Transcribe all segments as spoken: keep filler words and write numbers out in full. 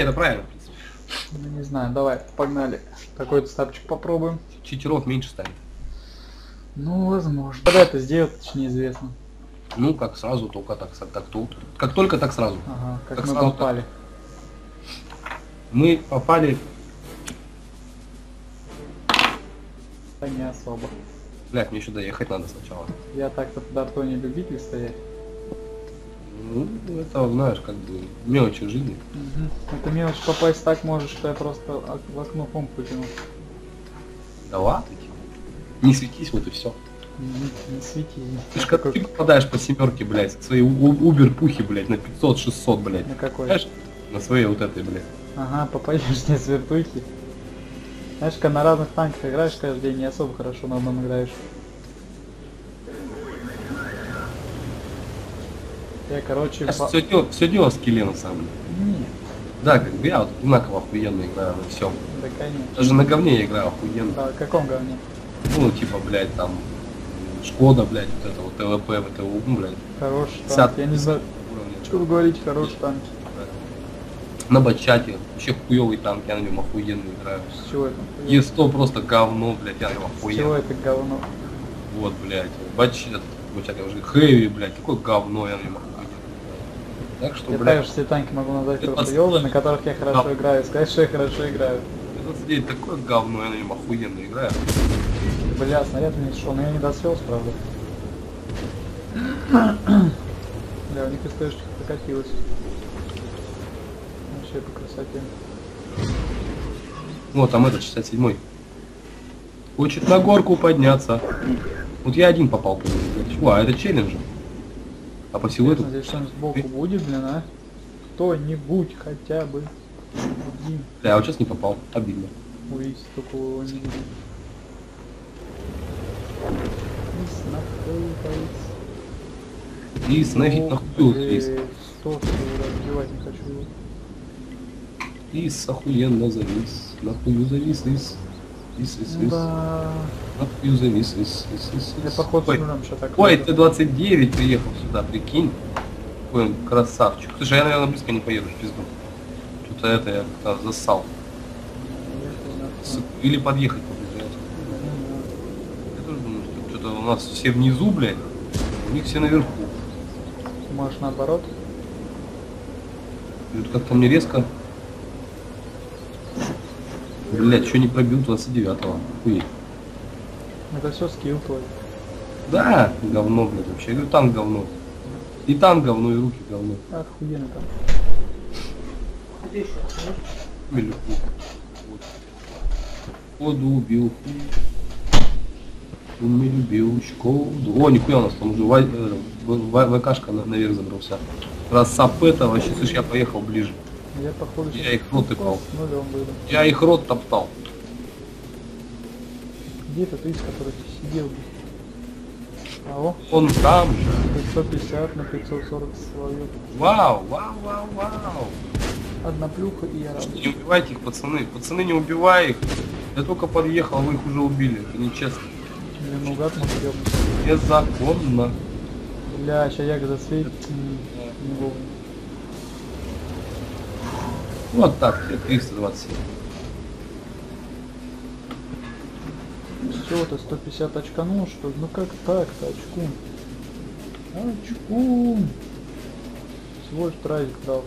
это правильно, в принципе. Ну, не знаю, давай, погнали. Какой-то стапчик попробуем. Читеров меньше станет. Ну, возможно. Когда это сделать, точнее неизвестно. Ну, как сразу, только так, так тут. Как только, так сразу. Ага, как, Как мы сразу, попали. так. Мы попали... Да не особо. Блядь, мне еще доехать надо сначала. Я так-то туда то не любитель стоять. Ну, это, знаешь, как бы мелочи жизни. Угу. Это мелочь попасть так может, что я просто в окно комп выкинул. Да ладно, типа. Не светись, вот и все. Не, не свети. Ты ж как ты попадаешь по семерке, блядь, свои убер-пухи, блядь, на пятьсот-шестьсот, блядь. На какой? Знаешь, на своей вот этой, блядь. Ага, попадешь не с вертухи. Знаешь, когда на разных танках играешь каждый день, не особо хорошо на одном играешь. Я, короче... По... Все, дело, все дело в скилле, на самом деле. Нет. Да, как бы я вот одинаково охуенно играю на всем. Да, конечно. Даже на говне я играю охуенно. Да, в каком говне? Ну, типа, блядь, там, Шкода, блядь, вот это вот ТВП, ВТУ, ну, блядь. Хороший Вся- танк. Я не знаю, что вы говорите, хороший танк. На Бачате, вообще хуёвый танк, я на нем охуенно играю. С чего это? Е сто просто говно, блядь, я на нем С чего охуенно. это говно? Вот, блядь, Бачат, Бачат, я уже Хэви, блядь, какое говно, я на нем охуенно. Так что, Я блядь, также все танки могу назвать это хуёвые, на которых я хорошо Да. играю. Сказать, что я хорошо играю. двадцать девять такое говно, я на нем охуенно играю. Бля, снаряд не шел, но я не досвелся, правда. Бля, у них СТшечка прокатилась. Вообще по красоте. Вот, там этот шестьдесят седьмой. Хочет на горку подняться. Вот я один попал по нему, блядь. О, а это челленджер. А по силуэту... Интересно, здесь что-нибудь сбоку будет, блин, а? Кто-нибудь хотя бы один. Да, я вот сейчас не попал. Обидно. Увидеть, только его не будет. И снэфить на хуй есть. Сто, что разбивать не хочу его. Лис охуенно завис. На хую завис, лис. Лис, лис, лис. Да. На хую завис, лис, лис, лис. Я лис. походу Ой, с нулем что так. ой, Т двадцать девять приехал сюда, прикинь. Какой он красавчик. Слушай, я, наверное, близко не поеду в пизду. Что-то это я как-то засал. С- Или подъехать поближе. Я тоже думаю, что что-то у нас все внизу, блядь. У них все наверху. Можешь наоборот. И вот как-то мне резко. Блядь, что не пробил двадцать девятого. Охуеть. Это все скилл твой. Да, говно, блядь, вообще. Я говорю, танк говно. И танк говно, и руки говно. Охуенно там. Мелюку. Вот. Воду убил. Он не любил Шкоду. О, нихуя у нас там уже ва- э, в- ВКшка на- наверх забрался. Раз сапета, вообще, слышь, я поехал ближе. Я походу Я их рот тыкал. нулем выйду. Я их рот топтал. Где этот из, который ты сидел? А о, Он там же. пятьсот пятьдесят на пятьсот сорок словил. Вау, вау, вау, вау. Одна плюха и я рад. Не убивайте их, пацаны. Пацаны, не убивай их. Я только подъехал, вы их уже убили. Это нечестно. Или наугад может ёбнуть. Незаконно. Бля, ща як засветит. м, Не вовремя. Вот так, блядь, триста двадцать семь. Все, ты сто пятьдесят очканул, что ли? Ну как так-то, очку? Очку! Всего лишь тразик дал.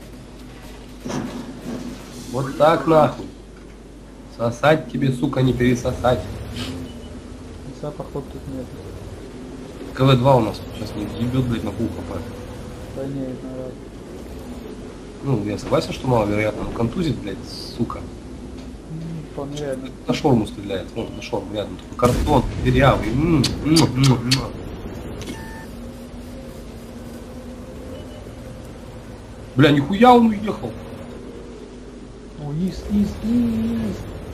Вот так нахуй. Сосать тебе, сука, не пересосать. Лица, походу, тут нет. КВ два у нас сейчас не ебет, блядь, на пул хп. Да не, это надо. Ну, я согласен, что маловероятно, но контузит, блядь, сука. М, Вполне реально. На шорму стреляет, вон, на шорму рядом. Такой картон, дырявый. М, м, м, м. Бля, нихуя он уехал. О, из, из, из.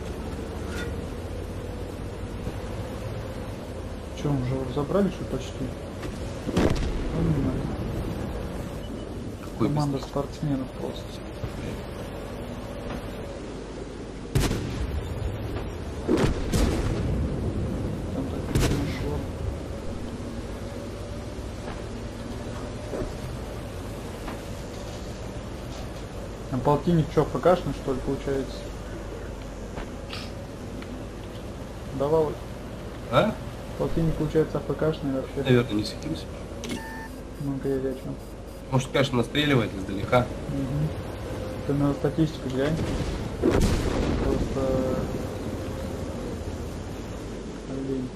Че, мы уже забрали, что почти? Ну, не знаю. Какой Команда быстрый. спортсменов просто. Там так и нашло. Там полтинник что, ФКшный, что ли, получается? Давай. А? Полтинник, получается, АФКшный вообще. Наверное, не светился. Ну-ка, я о чем. Может, конечно, настреливает издалека. Угу. Ты на статистику глянь. Просто... Олень.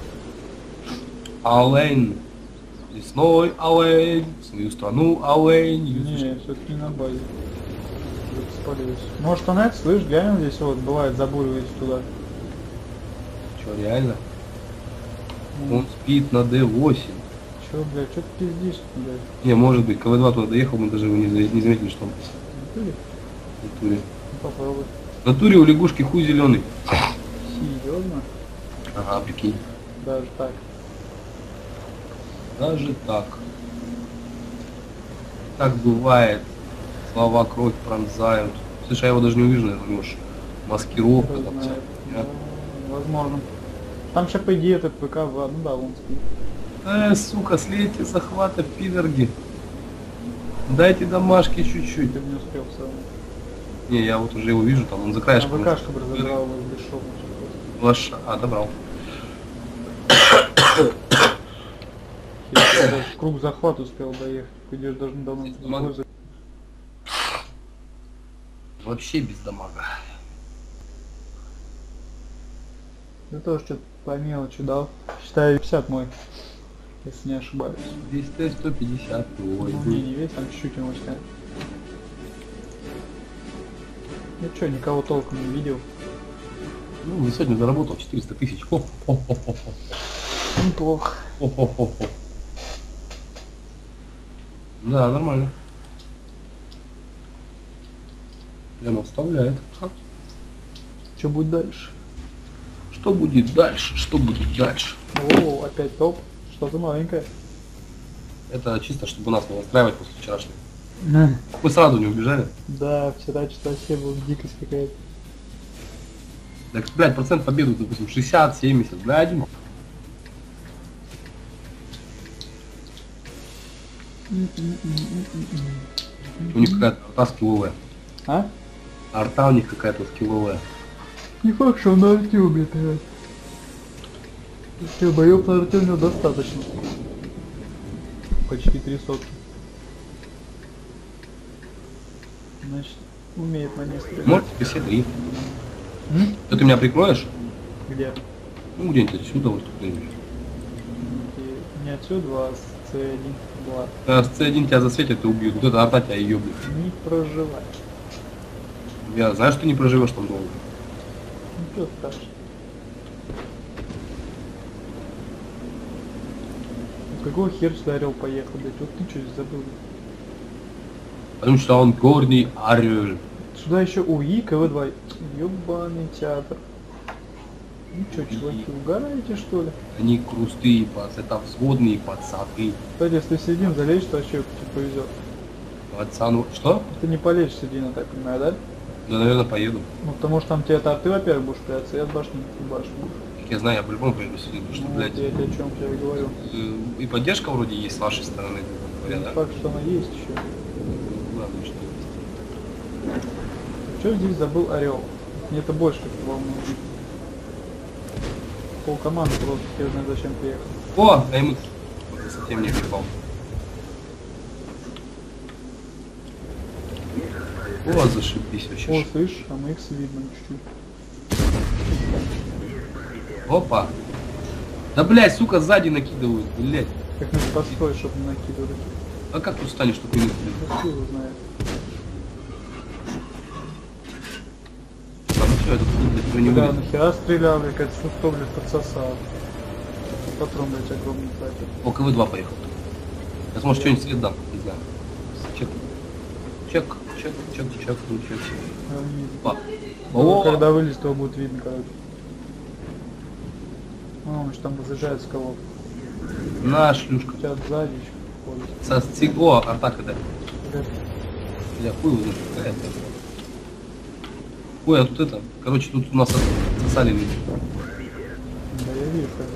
Олень. Лесной олень. В свою страну олень. Не, все-таки не на базе. Спалились. Может, он это, слышь, глянь, здесь вот бывает забуривается туда. Че, реально? Ну, Он спит на дэ восемь. Че, блядь, что ты пиздишь, блядь? Не, может быть, ка вэ два туда доехал, мы даже его не, за- не заметили, что он В натуре? в натуре. Ну, попробуй. В натуре у лягушки хуй зеленый. Серьезно? Ага, прикинь. Даже так. Даже так. Так бывает. Слова кровь пронзают. Слушай, я его даже не увижу, наверное, может. Маскировка Кто там знает. вся. Да, возможно. Там сейчас, по идее, этот ПК, в- ну да, он спит. Э, сука, слейте захвата, пидорги. Дайте домашки чуть-чуть. Ты бы не успел в целом. Не, я вот уже его вижу, там он за А краешком. ВКшка бы разобрал его бесшовно. Лоша. А, добрал. Я даже в круг захват успел доехать. Идешь даже давно. Здесь дамага. Вообще без дамага. Я тоже что-то по мелочи дал. Считаю пятьдесят мой. Если не ошибаюсь. Здесь Т сто пятьдесят. Ой, Ну, не, не весь, там чуть-чуть ему снять. Я что, никого толком не видел. ну, я сегодня заработал четыреста тысяч. Хо-хо-хо-хо. Неплохо. Хо-хо-хо-хо. Да, нормально. Прям оставляет. Ха. Что будет дальше? Что будет дальше? Что будет дальше? О, опять топ. Что-то новенькое. Это чисто, чтобы нас не настраивать после вчерашнего. Мы сразу не убежали. Да, вчера что-то вообще была дикость какая-то. Так, блядь, процент победы, допустим, шестьдесят, семьдесят, блядь, один. У них какая-то арта скилловая. А? Арта у них какая-то скилловая. Не факт, что он на арте убьет, блядь. Все, боев на арте у него достаточно. Почти три сотки. Значит, умеет на ней стрелять. Может, тебе все три. М? Что ты меня прикроешь? Где? Ну, где-нибудь отсюда, вот тут-нибудь. И не отсюда, а с С один была. А с С один тебя засветят и убьют. Вот эта арта тебя ебнет. Не проживать. Я знаю, что ты не проживешь там долго. Ну что страшно. Ну, какого хер сюда орел поехал, блядь? Вот ты что здесь забыл? Потому что он горный орел. Сюда еще УИ, КВ-два. Ёбаный театр. Ну что, чуваки, угораете что ли? Они крустые, пац, это взводные пацаны. Кстати, если сидим залечь, то вообще тебе повезет. Пацану... Что? Ты не полечь сидина, так понимаю, да? Да, наверное, поеду. Ну потому что там тебе это ты, во-первых, будешь прятаться, и от башни ты башню будешь. Как я знаю, я по-любому поеду сюда, потому что, Ну, блядь, вот я тебе о чем я и говорю. э, и поддержка вроде есть с вашей стороны, говоря, Не да? факт, что она есть еще. Главное, что есть. Что здесь забыл орел? Мне это больше как волнует. Пол команды просто хер знает зачем приехал. О, АМХ. Совсем не припал. О, зашибись О, вообще. слышь, а мы их видно чуть-чуть. Опа. Да, блядь, сука, сзади накидывают, блядь. Как надо построить, чтобы не накидывали. А как тут станешь, чтобы не накидывали? Ну кто его знает. А, ну все, это блядь, уже не Да, выйдет. нахера стрелял, блядь, как что, блядь, подсосал. Патрон, блядь, огромный тратит. О, ка вэ два поехал. Я сможешь что-нибудь свет дам, не знаю. Чек. Чек, чек, чек, чек, ну, чек, чек. А, не видно. Па. Ну, О, когда вылез, то будет видно, короче. О, он же там зажигается кого. на шлюшка. Сейчас сзади еще ходит. Со стиг... О, атака, да. Блядь, Бля, хуй его знает, какая это. Ой, а тут это. Короче, тут у нас отсосали люди. да я вижу, как.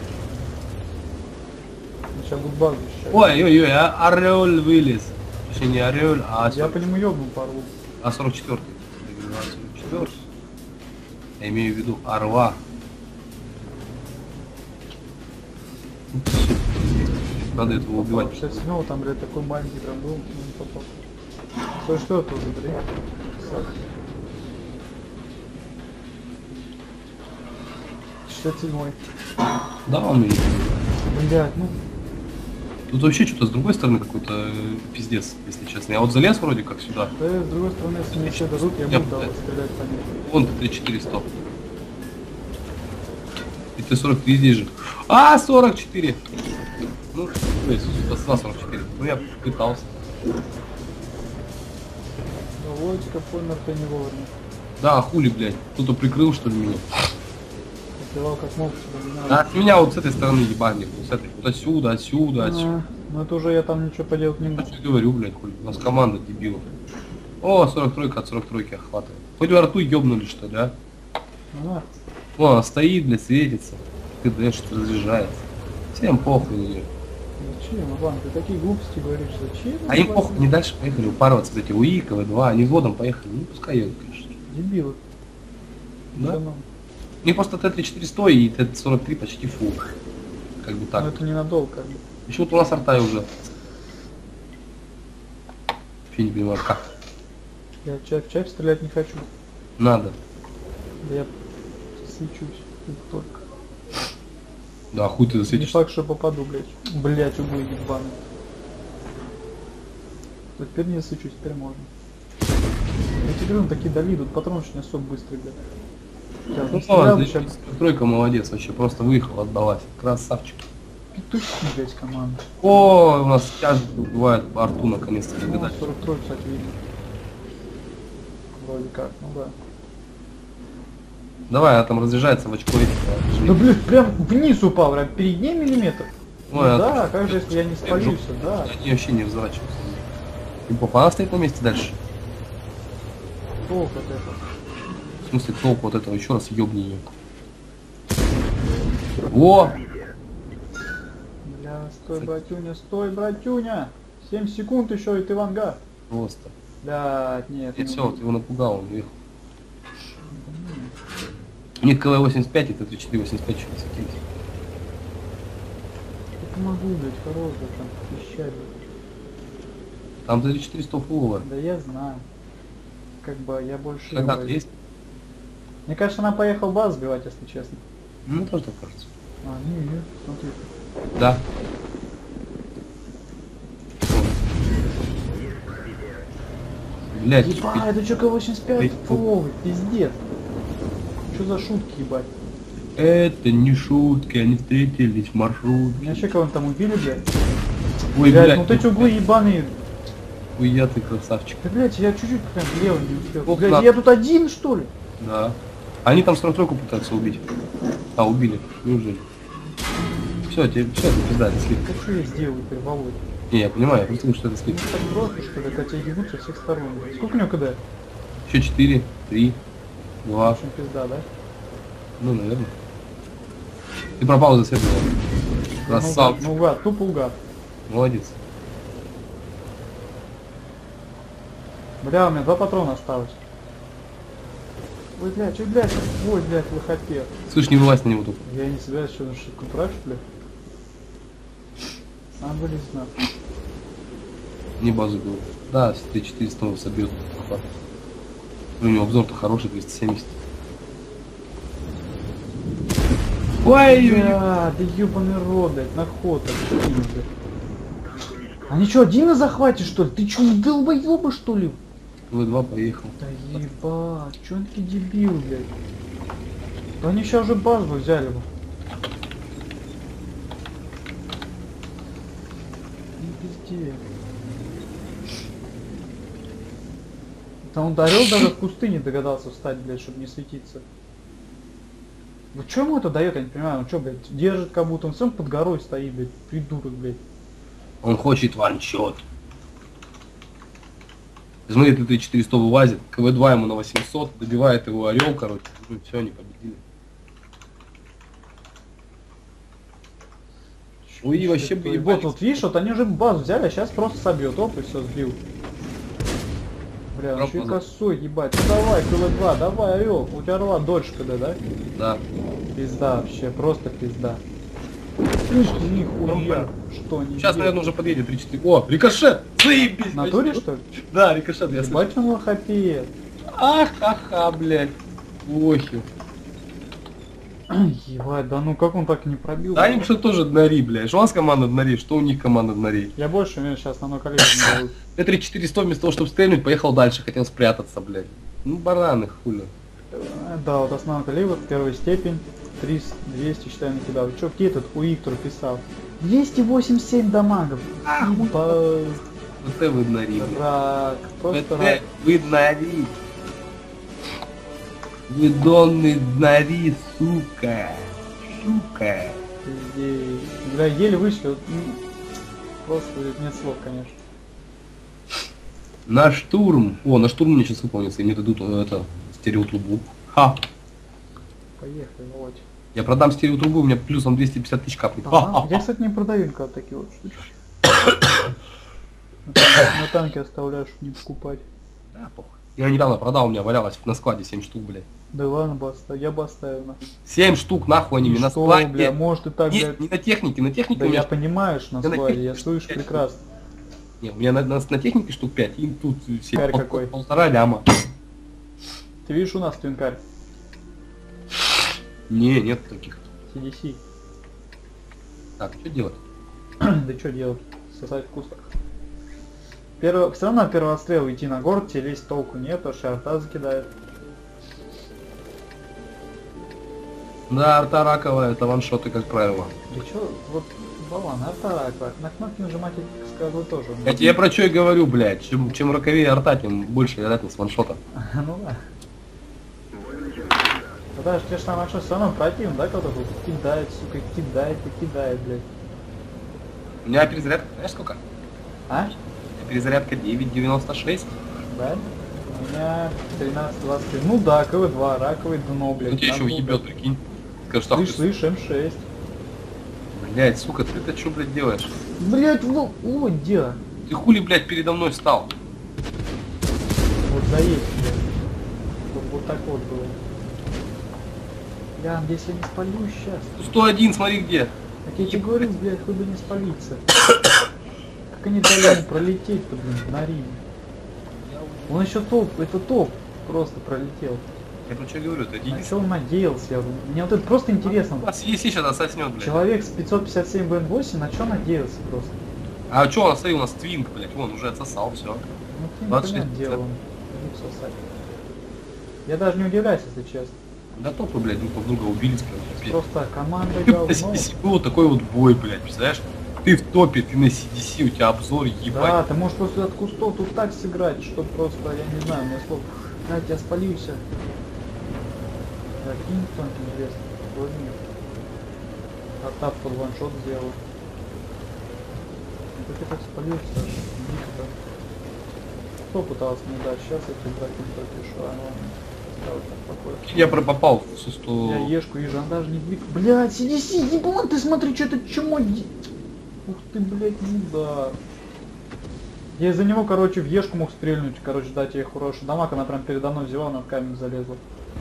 Сейчас будет базу сейчас. Ой, ой, ой, а орел вылез. Точнее, не орел, а... Я по нему ёбнул пару. А сорок четвёртый. сорок четвёртый. Я имею в виду орла. Надо этого убивать. шестьдесят седьмого там, блядь, такой маленький прям был, не попал. сорок четвёртый уже, блядь. шестьдесят седьмой. Да, он меня. Блядь, ну. Тут вообще что-то с другой стороны какой-то э, пиздец, если честно. Я вот залез вроде как сюда. Да, с другой стороны, если мне все дадут, я Я буду пытаюсь. стрелять по ним. Вон ты три четыре сто. И ты сорок три здесь же. А, сорок четыре! Ну, то есть, сорок четыре. Ну, я пытался. Лодочка помер, ты не вовремя. Да, а хули, блядь. Кто-то прикрыл, что ли, меня? Открывал как мог, чтобы не надо. А от меня вот с этой стороны ебали. Вот с этой. Вот отсюда, отсюда, отсюда. А, ну это уже я там ничего поделать не Я могу. тебе говорю, блядь, хули. У нас команда дебилов. О, сорок три от сорок три охватывает. Хоть во рту ёбнули, что ли, а? А, Вон, она стоит, блядь, светится. КД, что разряжается. Всем похуй на нее. зачем, Иван, ты такие глупости говоришь, зачем? А им Иван? похуй, не дальше поехали упарываться, эти УИ, КВ два, они взводом поехали. Ну, пускай едут, конечно. Дебилы. Да? Ну, У них просто Т тридцать четыре сто и Т сорок три почти фул. Как бы так. но это ненадолго, как бы. Еще вот у нас артай уже. Вообще не понимаю, как. Я в чайф, в чайф стрелять не хочу. Надо. Да я свечусь тут только. Да, хуй ты Не засветишься. факт, что попаду, блядь. Блядь, углы ебаные. Вот теперь не свечусь, теперь можно. Я тебе говорю, такие дали, тут патрон очень особо быстрый, блядь. Я Ну, стрелял, ладно, сейчас тройка молодец, вообще просто выехал, отдалась. Красавчик. петухи, блядь, команда. О, у нас тяжесть бывает по арту наконец-то Ну, догадать. сорок три, кстати, видно. Вроде как, ну да. Давай, она там разъезжается в очко. Да, блядь, прям вниз упал, прям перед ней миллиметр. Ой, Ну а да, ты- как же, если я не спалился, да. Они вообще не разворачиваются. И попа, она стоит на месте дальше. Толк от этого. В смысле, толку вот этого, еще раз ёбни ее. О! Бля, стой, братюня, стой, братюня. семь секунд еще, и ты ванга. Просто. Блядь, нет. И не все, убил. ты его напугал, он уехал. У них КВ восемьдесят пять и Т тридцать четыре восемьдесят пять еще не светились. Я помогу, блядь, хорош, да, там, пищать. Там Т тридцать четыре сто фуловая. Да я знаю. Как бы я больше... Когда его- есть? Мне кажется, она поехала баз сбивать, если честно. Ну, тоже так кажется. А, не, не, смотри. Да. Блять, Ебать, это что, К восемьдесят пять? Эй, Фуловый, пиздец. Что за шутки, ебать? это не шутки, они встретились в маршрутке. Меня вообще кого-нибудь там убили, блядь? Ой, блядь, блядь, ну вот эти углы ебаные. хуя ты красавчик. Да, блядь, я чуть-чуть прям влево не успел. Вот Блядь, на- я тут один, что ли? Да. Они там сорок тройку пытаются убить. А, убили. Неужели? Все, тебе все, это пизда, это слив. Так что я сделаю теперь, Володь? Не, я понимаю, я просто думаю, что это Ну слив. так просто, что ли, хотя ебут со всех сторон. блядь. Сколько у него КД? Еще четыре, три, два. Очень пизда, да? Ну, наверное. Ты пропал за свет. Ну, Красавчик. Ну, угад, тупо угад. Молодец. Бля, у меня два патрона осталось. Ой, блядь, ой, блядь, ой, блядь, лохопед. Слышь, не вылазь на него тут. Я не собираюсь что-то шутку прачу, блядь. Сам вылез нахуй. Не базу был. Да, Т четыреста он собьет. У него обзор-то хороший, двести семьдесят. Ой, Бля, да ёбаный рот, блядь, наход, блядь. Они что, один на захвате, что ли? Ты чё, долбоёбы, что ли? В два поехал. Да ебать, чё он такие дебил, блядь? Да они сейчас уже базу взяли бы. Не пизди. Да он дарил даже в пустыне догадался встать, блядь, чтобы не светиться. Вот что ему это дает, я не понимаю, он что, блядь, держит как будто он сам под горой стоит, блядь, придурок, блядь. Он хочет ваншот. Смотри, Т четыреста вылазит, КВ два ему на восемьсот, добивает его орел, короче. Ну все, они победили. Ой, вообще И поебались. вот, вот видишь, вот они уже базу взяли, а сейчас просто собьет, оп, и все, сбил. Бля, он еще и косой, ебать. Ну давай, КВ два, давай, орел. У тебя орла дольше КД, да? Да. Пизда вообще, просто пизда. Ух, нихуя. Что не Сейчас, наверное, уже подъедет три-четыре. О, рикошет! Заебись! В натуре, что ли? Да, рикошет, я слышу. Ебать он лохопеет. Ахаха, блядь. Охи. Ебать, да ну как он так не пробил? Да они что тоже днари, блядь. Что у нас команда днари, что у них команда днари. Я больше умею сейчас на ноль коллег не дают. Т тридцать четыре сто вместо того, чтобы стрельнуть, поехал дальше, хотел спрятаться, блядь. Ну, бараны, хули. Да, вот основной калибр, первая степень, триста, двести, считай, накидал. Чё, где этот Уиктор писал? двести восемьдесят семь дамагов. Ах, Ебать. Вот это вы днари, блядь. Рак, просто Это рак. вы днари. Вы донные днари, сука. Сука. Пиздец. Бля, еле вышли. Вот, м, просто нет слов, конечно. На штурм. О, на штурм мне сейчас выполнится. И мне дадут э, это стереотрубу. Ха. Поехали, вот. Я продам стереотрубу, у меня плюсом двести пятьдесят тысяч капнет. Ага. Я, кстати, не продаю никогда такие вот штучки. На тан- на танке оставляю, чтобы не покупать. Да, похуй. Я недавно продал, у меня валялось на складе семь штук, блядь. Да ладно бы оставил, я бы оставил. На. семь штук нахуй они И мне на что, складе. бля, может и так, Не, бля. не на технике, на технике Да у меня... я понимаю, что на Я на складе, я технике слышу пять прекрасно. Не, у меня на, на, на технике штук пять, и тут все Карь пол- какой? полтора ляма. Ты видишь у нас твинкарь? Не, нет таких. си ди си. Так, что делать? Да что делать? Сосать в кустах. Первый, все равно первый отстрел идти на город, тебе лезть толку нет, потому что арта закидает. Да, арта раковая, это ваншоты, как правило. Да чё, вот, балан, арта раковая, на кнопки нажимать, я скажу, тоже. Я тебе про что и говорю, блядь. Чем, чем роковее арта, тем больше вероятность ваншота. Ну да. Потому что тебе ж там что, все равно противно, да, когда тут кидает, сука, кидает и кидает, блядь. У меня перезарядка, знаешь сколько? А? У меня перезарядка девять девяносто шесть. Да? У меня тринадцать двадцать три. Ну да, КВ два, раковый дно, блядь. Ну тебе еще надо уебет, убрать. прикинь. Скажешь, что Слышь, слышь, эм шесть. блядь, сука, ты-то что, блядь, делаешь? Блядь, ну, вот дело. Ты хули, блядь, передо мной встал? Вот заедь, блядь. Чтоб вот так вот было. Бля, здесь я не спалю сейчас. сто один, смотри где. Так я тебе говорю, блядь, хоть бы не спалиться. Как они дали ему пролететь-то, блин, на Риме. Он еще топ, это топ. Просто пролетел. Я про что говорю, это На Денис. что он надеялся? Я думаю, мне вот это просто интересно. А си эс си сейчас отсоснет, блядь. Человек с пятьсот пятьдесят семь бэ эн восемь, на что надеялся просто? А что у нас, смотри, у нас твинк, блядь, вон, уже отсосал, все. Ну ты двадцать шесть понятное дело, он не сосать. Я даже не удивляюсь, если честно. Да топы, блядь, друг друг друга убили, скажем. Просто команда говно. На си ди си был такой вот бой, блядь, представляешь? Ты в топе, ты на си ди си, у тебя обзор, Да, ебать. ты можешь просто от кустов тут так сыграть, что просто, я не знаю, мне слов. Блядь, я спалился. Закинь кто-нибудь интересно. Возьми. А тап под ваншот сделал. Ну как я так спалился, аж дико-то. Кто пытался мне дать? Сейчас я тебе закину пропишу, а ладно. Ставь так покой. Я про попал в сто... Я ешку вижу, она даже не двиг. Блядь, си ди си, ебан, ты смотри, что это чмо. де- Ух ты, блядь, ну да. Я из-за него, короче, в ешку мог стрельнуть, короче, дать ей хороший дамаг, она прям передо мной взяла, на камень залезла.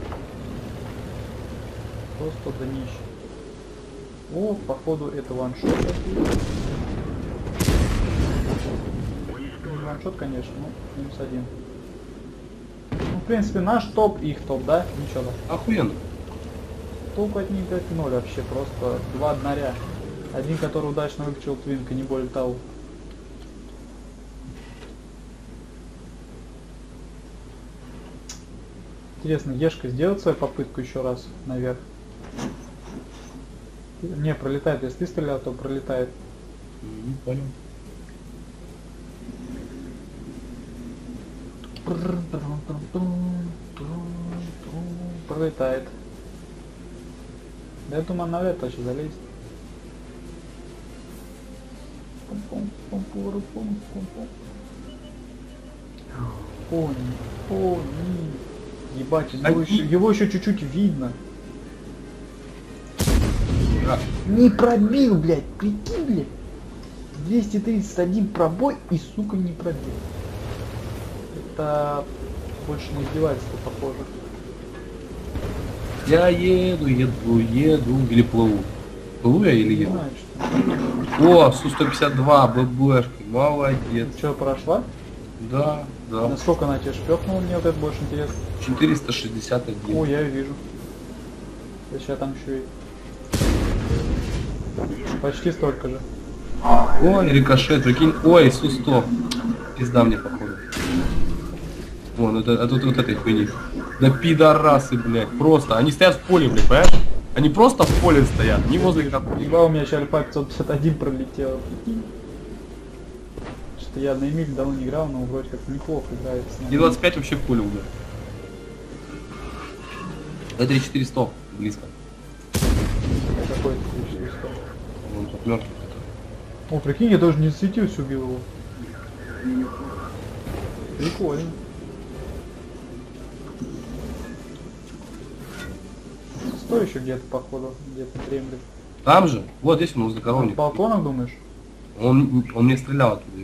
Просто днище. О, походу это ваншот. Не ваншот, конечно, ну, минус один. Ну, в принципе, наш топ, их топ, да? Ничего, да. Охуенно. Толку от них как ноль вообще, просто два одноря. Один, который удачно выкачал твинка, не более того. Интересно, Ешка сделает свою попытку еще раз наверх? Не, пролетает. Если ты стрелял, то пролетает. Не понял. Пролетает. Да я думаю, она навряд вообще залезет. Пони, пони. Ебать, его Они- еще, его еще чуть-чуть видно. Да. Не пробил, блядь, прикинь, блядь. двести тридцать один пробой и, сука, не пробил. Это больше на издевательство похоже. Я еду, еду, еду. Или плыву. Плыву я или Не еду? знаю, что. О, Су сто пятьдесят два, ББшка. Молодец. Что, прошла? Да, да. Насколько она тебе шпёкнула, мне вот это больше интересно. четыреста шестьдесят один. О, я её вижу. Сейчас там еще и... Почти столько же. Ой, рикошет, прикинь. Ой, Су сто. Пизда мне, походу. Вон, это, а тут вот этой хуйни. Да пидорасы, блядь. Просто. Они стоят в поле, блядь, понимаешь? Они просто в поле стоят, не возле капли. Ебал, у меня еще Альфа пятьсот пятьдесят один пролетела, прикинь. Что я на Эмиль давно не играл, но вроде как неплохо играет. И двадцать пять вообще в поле удар. три четыре сто, близко. Какой ты? Вон тут мертвый. О, прикинь, я даже не засветился, убил его. Прикольно. Сто еще где-то, походу, где-то дремлет. Там же? Вот здесь он возле На коровника. балконах, думаешь? Он, он мне стрелял оттуда.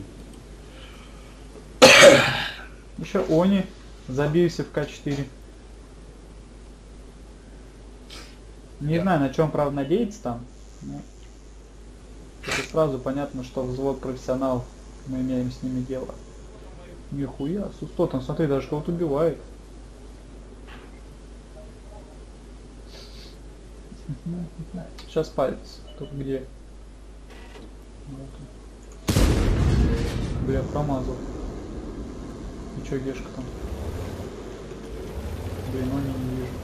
Еще Они, забился в К четыре. Не Да. знаю, на чем, правда, надеяться там. Но это сразу понятно, что взвод профессионалов, мы имеем с ними дело. Нихуя, Су сто там, смотри, даже кого-то убивает. Сейчас палец. Только где? Вот он. Бля, промазал. И чё, Гешка там? Блин, ну не вижу.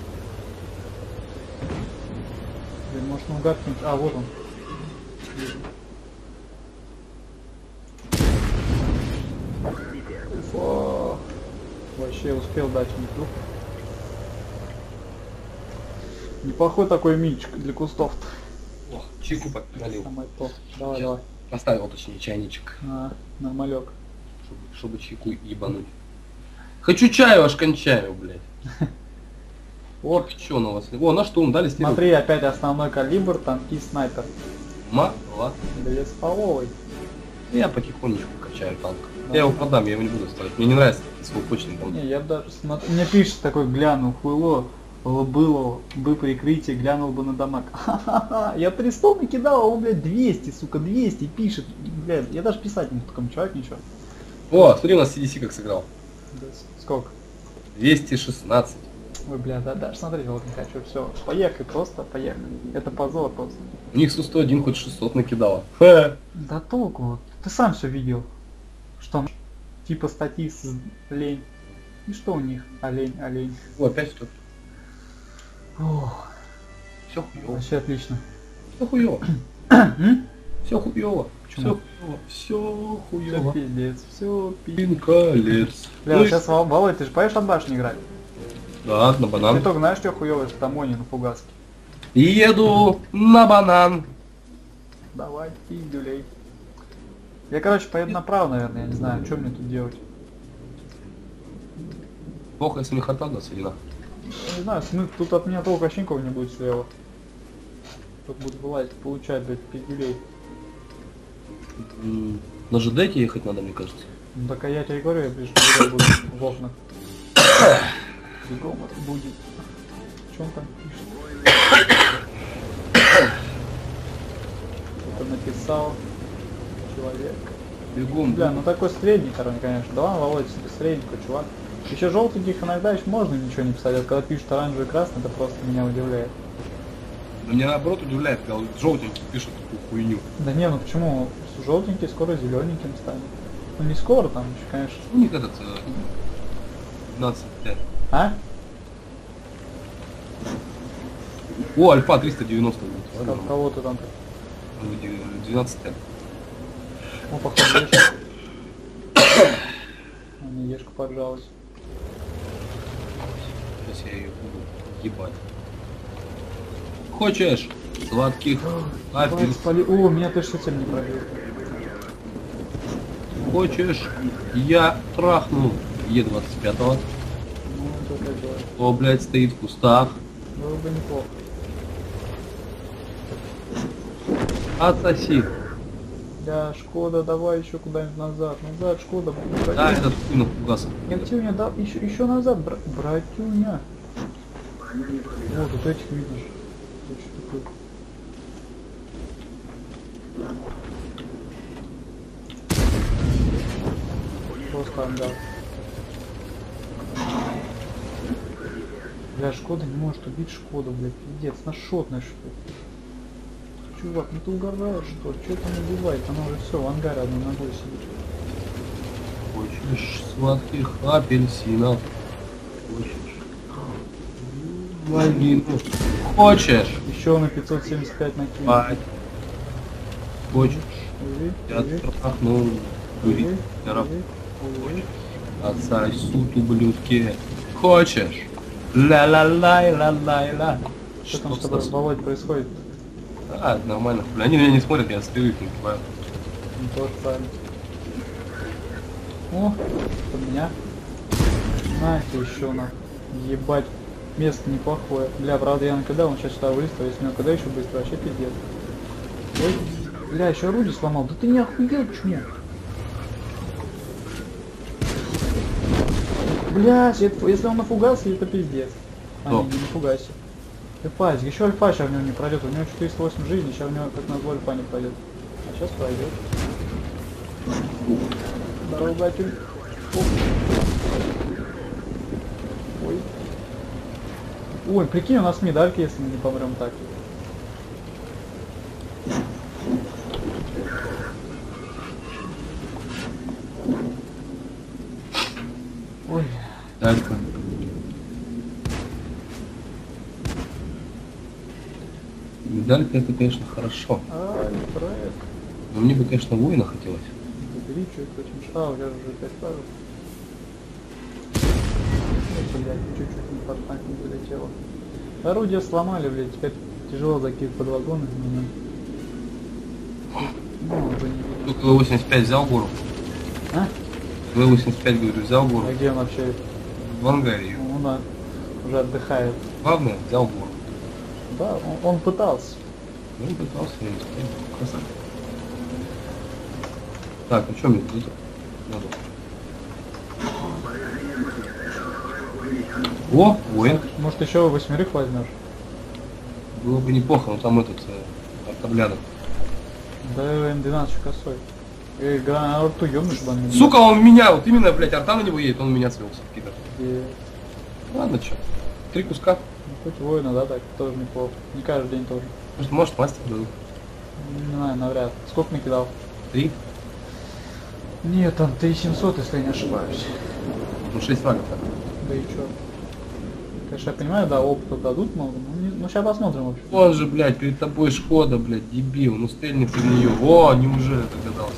Блин, может наугад каким-то... А, вот он. Вижу. Уфа. Вообще успел дать мету. Неплохой такой минчик для кустов-то. О, чайку налил. Самое то. Давай, Сейчас. давай. Поставил, точнее, чайничек. А, нормалек. Чтобы, чтобы чайку ебануть. Хочу чаю, аж кончаю, блядь. Вот, Что на вас? О, на что ум дали стерео? смотри, опять основной калибр, танки, снайпер. Молодец. Двестволовый. Я потихонечку качаю танк. Да. Я его продам, я его не буду ставить. Мне не нравится свой почный танк. Не, я даже смотрю, мне пишет такой, глянул, хуйло, было бы прикрытие, глянул бы на дамаг. Ха-ха-ха, я триста накидал, а он, блядь, двести, сука, двести пишет. Блядь, я даже писать не буду такому человеку ничего. О, смотри, у нас Си Ди Си как сыграл. Да, сколько? двести шестнадцать. Ой, бля, да, даже смотреть вот не хочу, все. Поехали, просто поехали. Это позор просто. У них Су сто один хоть шестьсот накидало. Ха. Да толку, вот. Ты сам все видел. Что типа статьи с лень. И что у них? Олень, олень. О, опять что? Ох, Все хуёво. вообще отлично. Все хуёво. М? Все хуёво. Все Почему? хуёво. Все Все хуёво. пиздец, все пиздец. Пинкалец. Бля, Ну и- сейчас Володь, ты же поешь от башни играть? Да, на Ты банан. только знаешь, что хуёво, что там Они на фугаске. Еду на банан. Давай, пиздюлей. Я, короче, поеду направо, наверное, я не знаю, что мне тут делать. Плохо, если не харта даст или на. Я не знаю, смысл, тут от меня толку вообще никого не будет слева. Тут будут вылазить, получать, блядь, пиздюлей. М, На ЖД ехать надо, мне кажется. Ну так а я тебе говорю, я ближе к буду в окнах. Бегом это будет. Что он там пишет? Что-то написал. Человек. Бегом. Бля, ну такой средний, короче, конечно. Да ладно, Володя, себе средний такой чувак. Еще желтеньких иногда еще можно ничего не писать, а когда пишут оранжевый и красный, это просто меня удивляет. Да меня наоборот удивляет, когда вот желтенький пишет такую хуйню. Да не, ну почему? Желтенький скоро зелененьким станет. Ну не скоро, там еще, конечно. У них этот э, двенадцать пять. А? О, альфа триста девяносто. Как кого ты там? двенадцать пять. Ну, походу, ешка. А, не, ешка поджалась. Сейчас я ее буду ебать. Хочешь сладких Давай, апельсин? спали... О, меня ты совсем не пробил. Хочешь, я трахну Е двадцать пятого. Ну, это опять давай. Кто, блядь, стоит в кустах? Было бы неплохо. Отсоси. Да, Шкода, давай еще куда-нибудь назад. Назад, Шкода, братюня. Да, этот хуй на фугасах. Братюня, да, еще, еще назад, бра братюня. Вот, вот этих видишь. Это что такое? Просто ангар. Бля, Шкода не может убить Шкоду, блядь, пиздец, нашотный что ли. Чувак, ну ты угораешь что ли? Че там убивает? Она уже все в ангаре одной ногой сидит. Хочешь сладких апельсинов? Хочешь? Малину? Хочешь? Еще на пятьсот семьдесят пять накинул. Спать? Хочешь? Уви, Я уви, трахнул. Курить уви, не раб- уви, уви. Отсосут ублюдки. Хочешь? Ла-ла-лай-ла-лай-ла. Что там с тобой, сосут? Володь, происходит? А, нормально. Бля, они меня не смотрят, я стою их не киваю. Ну, тоже правильно. О, под меня. На тебе еще на. Ебать. Место неплохое. Бля, правда я накидал, он сейчас сюда вылезет, а если накидаю еще быстро, вообще пиздец. Ой, бля, еще орудие сломал. Да ты не охуел, чмо? Бля, если он на фугасе, это пиздец. А, Кто? не, не на фугасе. Альфа, еще альфа сейчас в него не пройдет. У него четыреста восемь жизней, сейчас в него как назло альфа не пройдет. А сейчас пройдет. Здорово, батюль. Оп. Ой. Ой, прикинь, у нас медальки, если мы не помрем так. Ой. Дальше. Медалька это, конечно, хорошо. Ай, проект. Но мне бы, конечно, воина хотелось. Забери, что это очень шаг, я уже пять фазов. Блять, чуть-чуть не под танк не залетело. Орудие сломали, блядь, теперь тяжело закинуть под вагоны. Ну, уже не видно. Только вэ восемьдесят пять взял гору. А? вэ восемьдесят пять, говорю, взял гору. А где он вообще? В ангаре. Ну, да, уже отдыхает. Главное, взял гору. Да, он, он пытался. Ну, пытался, я не успел. Красавчик. Так, а что мне тут надо? О, воин. Может еще восьмерых возьмешь? Было бы неплохо, но там этот э, артоблядок. Да эм двенадцать косой. Эй, гранату рту ёбнешь, чтобы он не Сука, он в меня, вот именно, блядь, арта на него едет, он в меня свелся, кидер. И, Ладно, чё. Три куска. ну, хоть воина, да, так, тоже неплохо. Не каждый день тоже. Может, может мастер дадут. Не знаю, навряд. Сколько накидал? Три. Нет, там три семьсот, если я не ошибаюсь. Ну, шесть фрагов так. Да и чё? Конечно, я понимаю, да, опыта дадут много, но, не... ну сейчас посмотрим вообще. Он же, блядь, перед тобой Шкода, блядь, дебил. Ну, стрельни ты в нее. О, неужели догадался?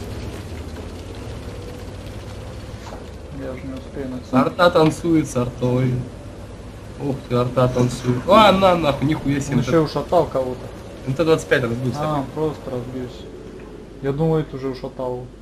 Я уже не успею на Арта танцует с артой. Ух ты, арта танцует. А, на, нахуй, нихуя себе. Он еще ушатал кого-то. эм тэ двадцать пять разбился. А, он просто разбился. Я думаю, это уже ушатал его.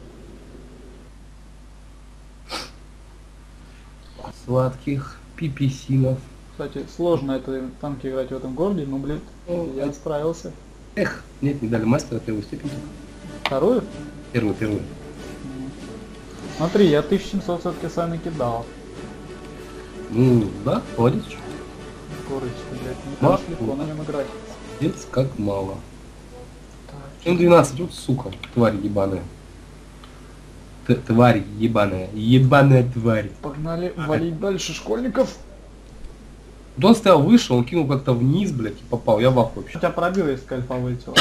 Сладких пиписинов. Кстати, сложно это танки играть в этом городе, но, блин, Ну, я это- справился. Эх, нет, не дали мастера первой степени. Вторую? Первую, первую. Смотри, я тысячу семьсот все-таки сам накидал. Ну, да, молодец. чё. Короче, блядь, не Да. так легко на нем играть. Молодец, как мало. Так, эм двенадцать, вот сука, тварь ебаная. Т тварь ебаная, ебаная тварь. погнали валить дальше школьников. Да он стоял выше, он кинул как-то вниз, блядь, и попал. Я в ахуе вообще. Тебя пробил, если кальфа вылетела.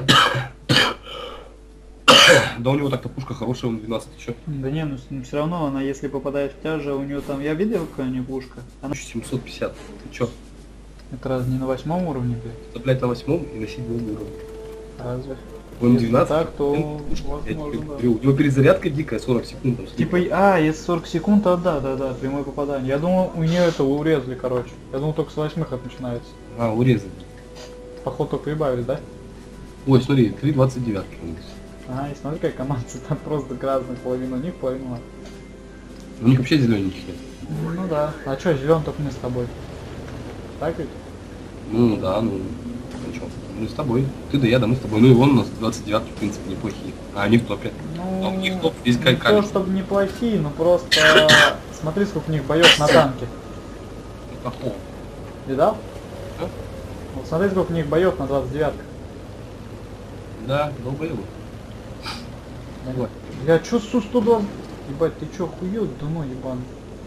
Да у него так-то пушка хорошая, он двенадцать, еще. Да не, ну все равно она, если попадает в тяжа, у нее там, я видел, какая у нее пушка. Она... тысяча семьсот пятьдесят. Ты чё? Это раз не на восьмом уровне, блядь. Это, блядь, на восьмом и на седьмом уровне. Разве? Он Если двенадцать. так, то он пушка, я тебе возможно, да. говорю. У него перезарядка дикая, сорок секунд. Там, Типа, а, если сорок секунд, то да, да, да, прямое попадание. Я думал, у нее это урезали, короче. Я думал, только с восьмых это начинается. А, урезали. Походу только прибавили, да? Ой, смотри, три двадцать девять. А, и смотри, какая команда, там просто разных, половина у них, половина у нас. У них вообще зелененьких нет. Ну да. А чё, зелен только мы с тобой. Так ведь? Ну да, ну, а чё? Мы с тобой. Ты да я, да мы с тобой. Ну и вон у нас двадцать девятки, в принципе, неплохие. А они в топе. Ну, А у них топ весь не кайкали. то, чтобы неплохие, но просто смотри, сколько у них боев на танке. Какого? Видал? Да? Вот смотри, сколько у них боев на двадцать девятках. Да, долбоёбы. Давай. Я чё су сто двадцать? Ебать, ты чё хуёл? Да ну ебан.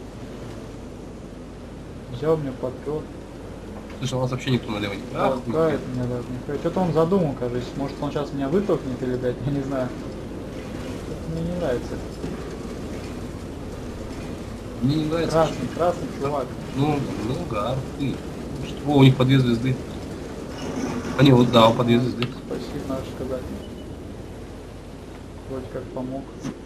Взял меня подпёр. Слушай, у нас вообще никто налево не А, хуй. кает меня даже не Что-то он задумал, кажется. Может он сейчас меня вытолкнет или, блядь, я не знаю. Мне не нравится. Мне не нравится. Красный, красный чувак. Ну, много арты. Что, у них по две звезды. А не, вот да, по две звезды. Спасибо, надо сказать. Вроде как помог.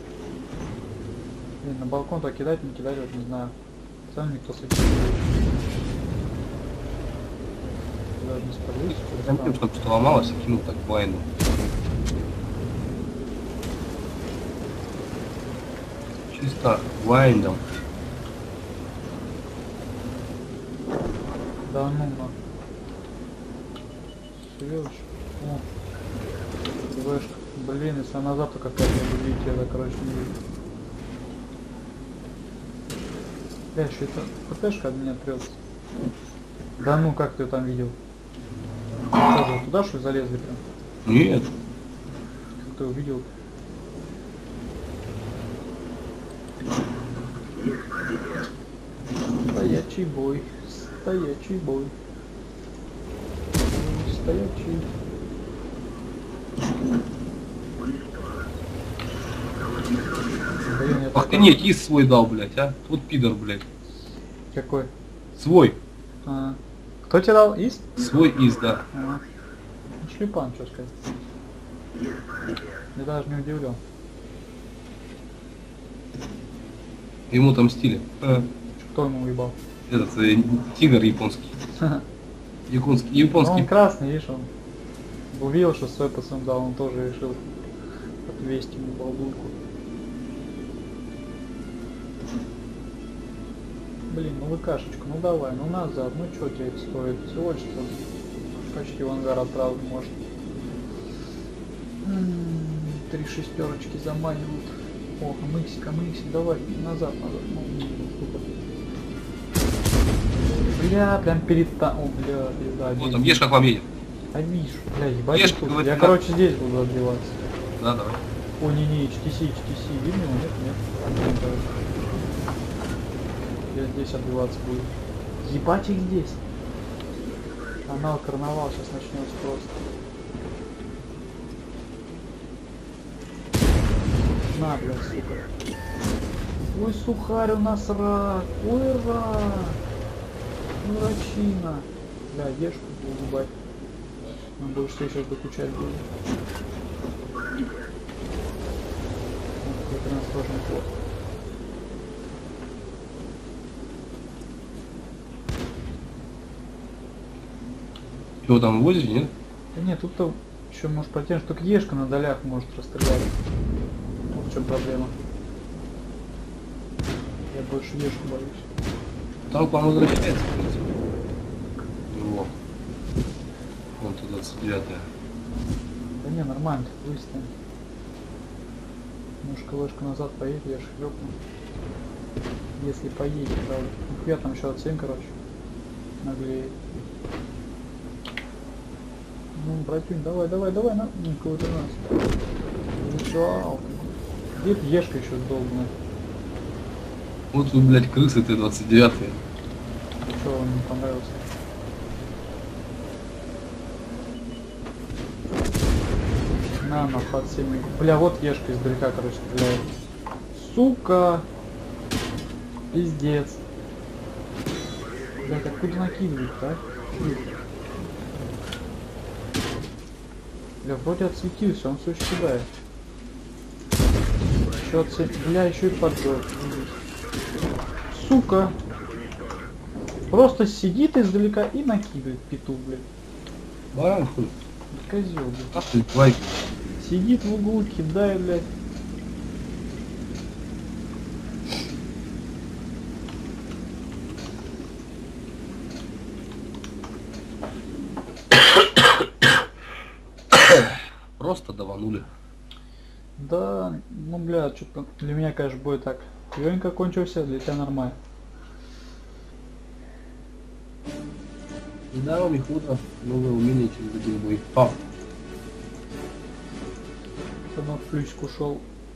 Блин, на балкон-то кидать, не кидать, вот не знаю. Сам никто с этим не будет. Даже не спалюсь. Компьютер только что ломалось, и кинул так вайну. Чисто вайном. Да ну на. Серьёзно? О. Вэшка. Блин, если она завтра какая-то будет видеть, я так, короче, не вижу. Бля, еще это ПТшка от меня трется. Да ну, как ты ее там видел? Что же, туда что ли залезли прям? Нет. Как ты увидел? Стоячий бой. Стоячий бой. Стоячий. Блин, я Ах так- ты не, кис свой дал, блядь, а? Вот пидор, блядь. Какой? Свой. А. Кто тебе дал? Ист? Свой из, да. А. Ну, шлепан, что сказать. Я даже не удивлен. Ему там стили. А, Кто ему уебал? этот э, тигр японский. Японский. Ну, Японский. он красный, видишь, он увидел, что свой пацан дал, он тоже решил отвести ему балдулку. Блин, ну ВКшечку, ну давай, ну назад, ну что тебе это стоит? Всего лишь что почти в ангар отправить может. М, Три шестерочки заманивают. О, мыксик, а мыксик, давай, назад, назад. Ну, супер. Бля, прям перед та... О, бля, пизда. Вот там, ешь как вам едет. А видишь, бля, ебать, Ешь, тут. говорит, Я, да. короче, здесь буду отбиваться. Да, давай. О, не-не, эйч ти си, эйч ти си, видно его? Нет, нет. Блин, короче. Я здесь отбиваться буду. Ебать их здесь. Канал карнавал сейчас начнется просто. На, блядь, сука. Ой, сухарь, у нас рак. Ой, рак. Ну, рачина. Бля, ешку буду ебать. Он больше всего сейчас докучать будет. Вот какой-то нас сложный ход. Его там возите, нет? Да нет, тут-то еще может протянуть, только ешка на долях может расстрелять. Вот в чем проблема. Я больше ешку боюсь. Там к вам возвращается, в принципе. Его. Вон туда двадцать девятая. Да не, нормально, выставим. Немножко вышка назад поедет, я шлепну. Если поедет, правда. Ну я там еще от семь, короче. Наглеет. Ну, братюнь, давай, давай, давай, на. Ну, кого-то нас. Лежал. Где ешка еще долбная? Вот вы, блядь, крысы ты двадцать девятая. Что вам не понравился? На, на, под семь. Бля, вот ешка издалека, короче, стреляет. Сука! Пиздец. Блядь, откуда накидывают-то, а? Бля, вроде отсветился, он все еще кидает. Еще отсвет... Бля, еще и поджег. Сука! Просто сидит издалека и накидывает петух, блядь. Баран хуй. Козел, блядь. А ты твой. Сидит в углу, кидает, блядь. просто даванули. Да, ну бля, что-то для меня, конечно, бой так легенько кончился, для тебя нормально. Да, у них худо. Новое умение через один бой. А, Сама в плюсик ушел.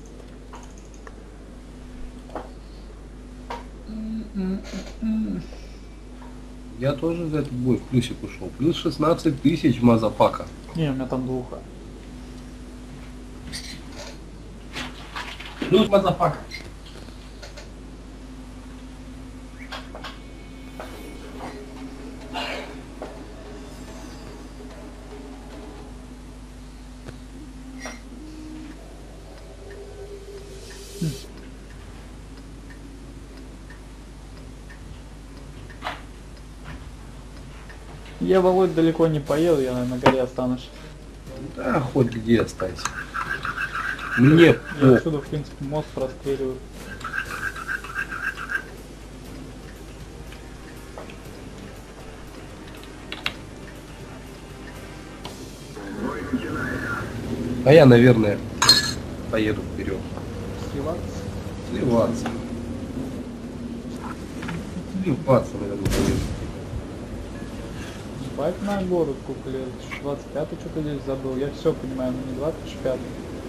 я тоже за этот бой в плюсик ушел. Плюс шестнадцать тысяч мазафака. Не, у меня там двуха. Плюс мазафака. Я, Володь, далеко не поеду, я, наверное, на горе останусь. Да, хоть где останься. Мне Я по... отсюда, в принципе, мост простреливаю. А я, наверное, поеду вперед. Сливаться. Сливаться. Сливаться, наверное, поеду. Спать на гору сколько лет? двадцать пятый что-то здесь забыл. Я все понимаю, но не двадцать пятый.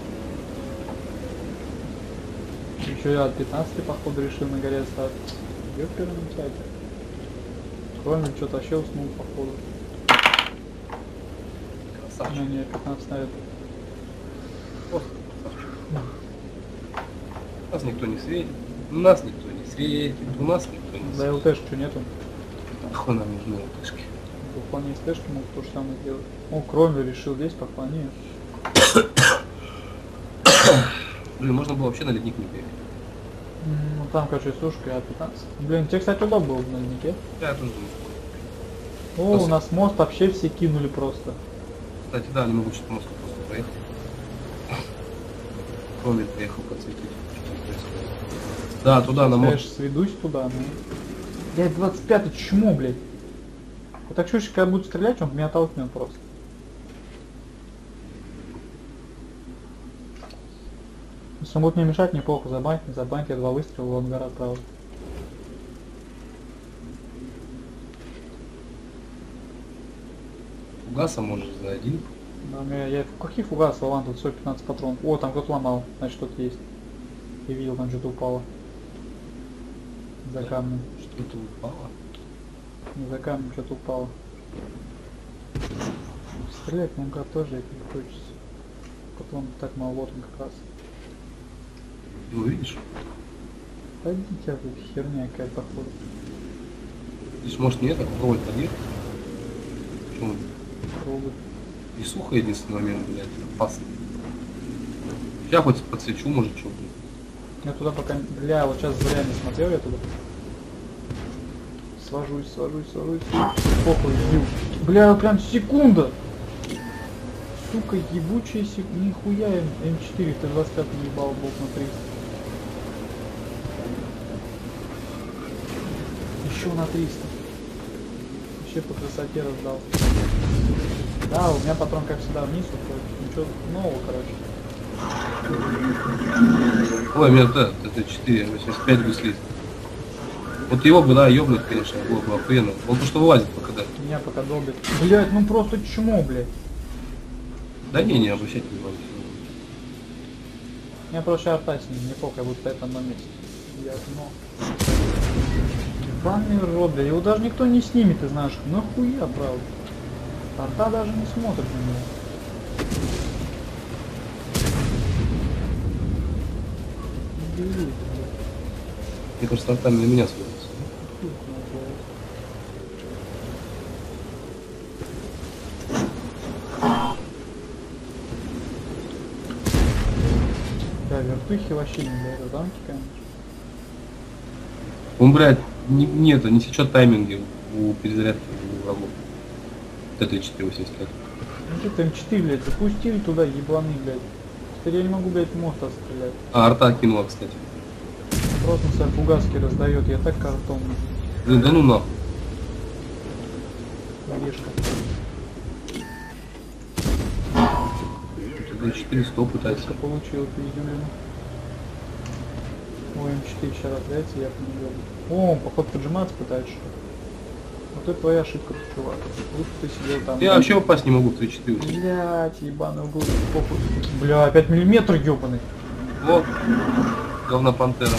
Еще я от пятнадцати походу решил на горе остаться. Ёперный тядя. Кроме что-то вообще уснул походу. Красавчик. Не, не, пятнадцать наверное. Ох, красавчик. Нас никто не светит. Нас никто не светит. У нас никто не За светит. ЛТшки что нету? Ах, нам нужны лтышки. Поклоне СТшки мог то же самое сделать. О, кроме решил здесь поклоне. Блин, можно было вообще на ледник не бегать. Ну там, короче, сушка, а пятнадцать. Блин, тебе, кстати, удобно было на леднике. Я тоже думаю. О, Просто- у нас мост вообще все кинули просто. Кстати, да, не могу что-то мозг просто проехать. Кроме приехал подсветить. Что там происходит. Да, туда на мост. Конечно, сведусь туда, ну. Блядь, двадцать пятый, чмо, блядь? Вот так чушь, когда буду стрелять, он меня толкнет просто. Если он будет мне мешать, неплохо забанить, не забанить, я два выстрела, вон гора правда. Фугаса можешь за один. Да, у меня, я какие фугасы, Вован, тут всего пятнадцать патронов. О, там кто-то ломал, значит что-то есть. Я видел, там что-то упало. За камнем. Что-то упало. Не за камнем что-то упало. Стрелять на МК тоже не хочется. Потом так мало, вот он как раз. Ты увидишь? Да иди тебя тут херня какая походу. Ты ж, может, не это, попробовать подъехать? Почему? Пробуй. И сухо единственный момент, блядь, опасно. Сейчас хоть подсвечу, может, что, блядь. Я туда пока... Бля, вот сейчас зря не смотрел я туда. Свожусь, свожусь, свожусь. Похуй, бью. Бля, прям секунда! Сука, ебучая секунда. Нихуя М четыре, ты двадцать пять наебал бог на триста. Еще на триста. Вообще по красоте раздал. Да, у меня патрон как всегда вниз уходит. Ничего нового, короче. Ой, меня да, это четыре, восемьдесят пять гуслит. Вот его бы, да, ёбнуть, конечно, было бы охуенно. Он просто вылазит пока, да. Меня пока долбит. Блять, ну просто чмо, блядь. Да не, не, обращать не надо. Я просто арта с ним, не похуй, я буду стоять на одном месте. Я но. Ебаный рот, бля, его даже никто не снимет, ты знаешь. Нахуя, правда. Арта даже не смотрит на него. Дебилы, блядь. Мне кажется, там на меня смотрится. Хуй знает, блядь. Да, вертухи вообще не дают, танки, конечно. Он, блядь, не, не это, не сечет тайминги у перезарядки у врагов. Вот это четыре восемьдесят пять. Ну что-то М четыре, блядь, запустили туда, ебаный, блядь. Теперь я не могу, блядь, мост отстрелять. А, арта кинула, кстати. Просто свои фугаски раздает, я так картонный. Блин, да ну нахуй. Вешка. Да Т четыре сто пытается. Что получил, видимо. Ой, М четыре сейчас отляется, я понимаю. О, походу поджиматься пытается что-то. Вот это твоя ошибка, чувак. Лучше ты сидел там. Я вообще попасть не могу в Т четыре. Блять, ебаный угол. Похуй. Бля, пять миллиметров ёбаный. Вот. Говна пантера.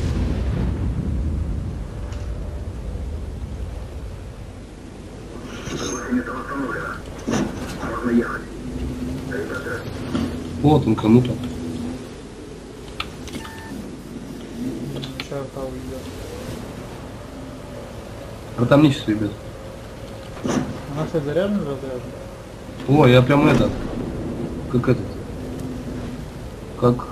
Вот он кому-то. Сейчас того идет. А там нечего, ребят. Она, кстати, заряжена или разряжена? О, я прям этот. Как этот. Как.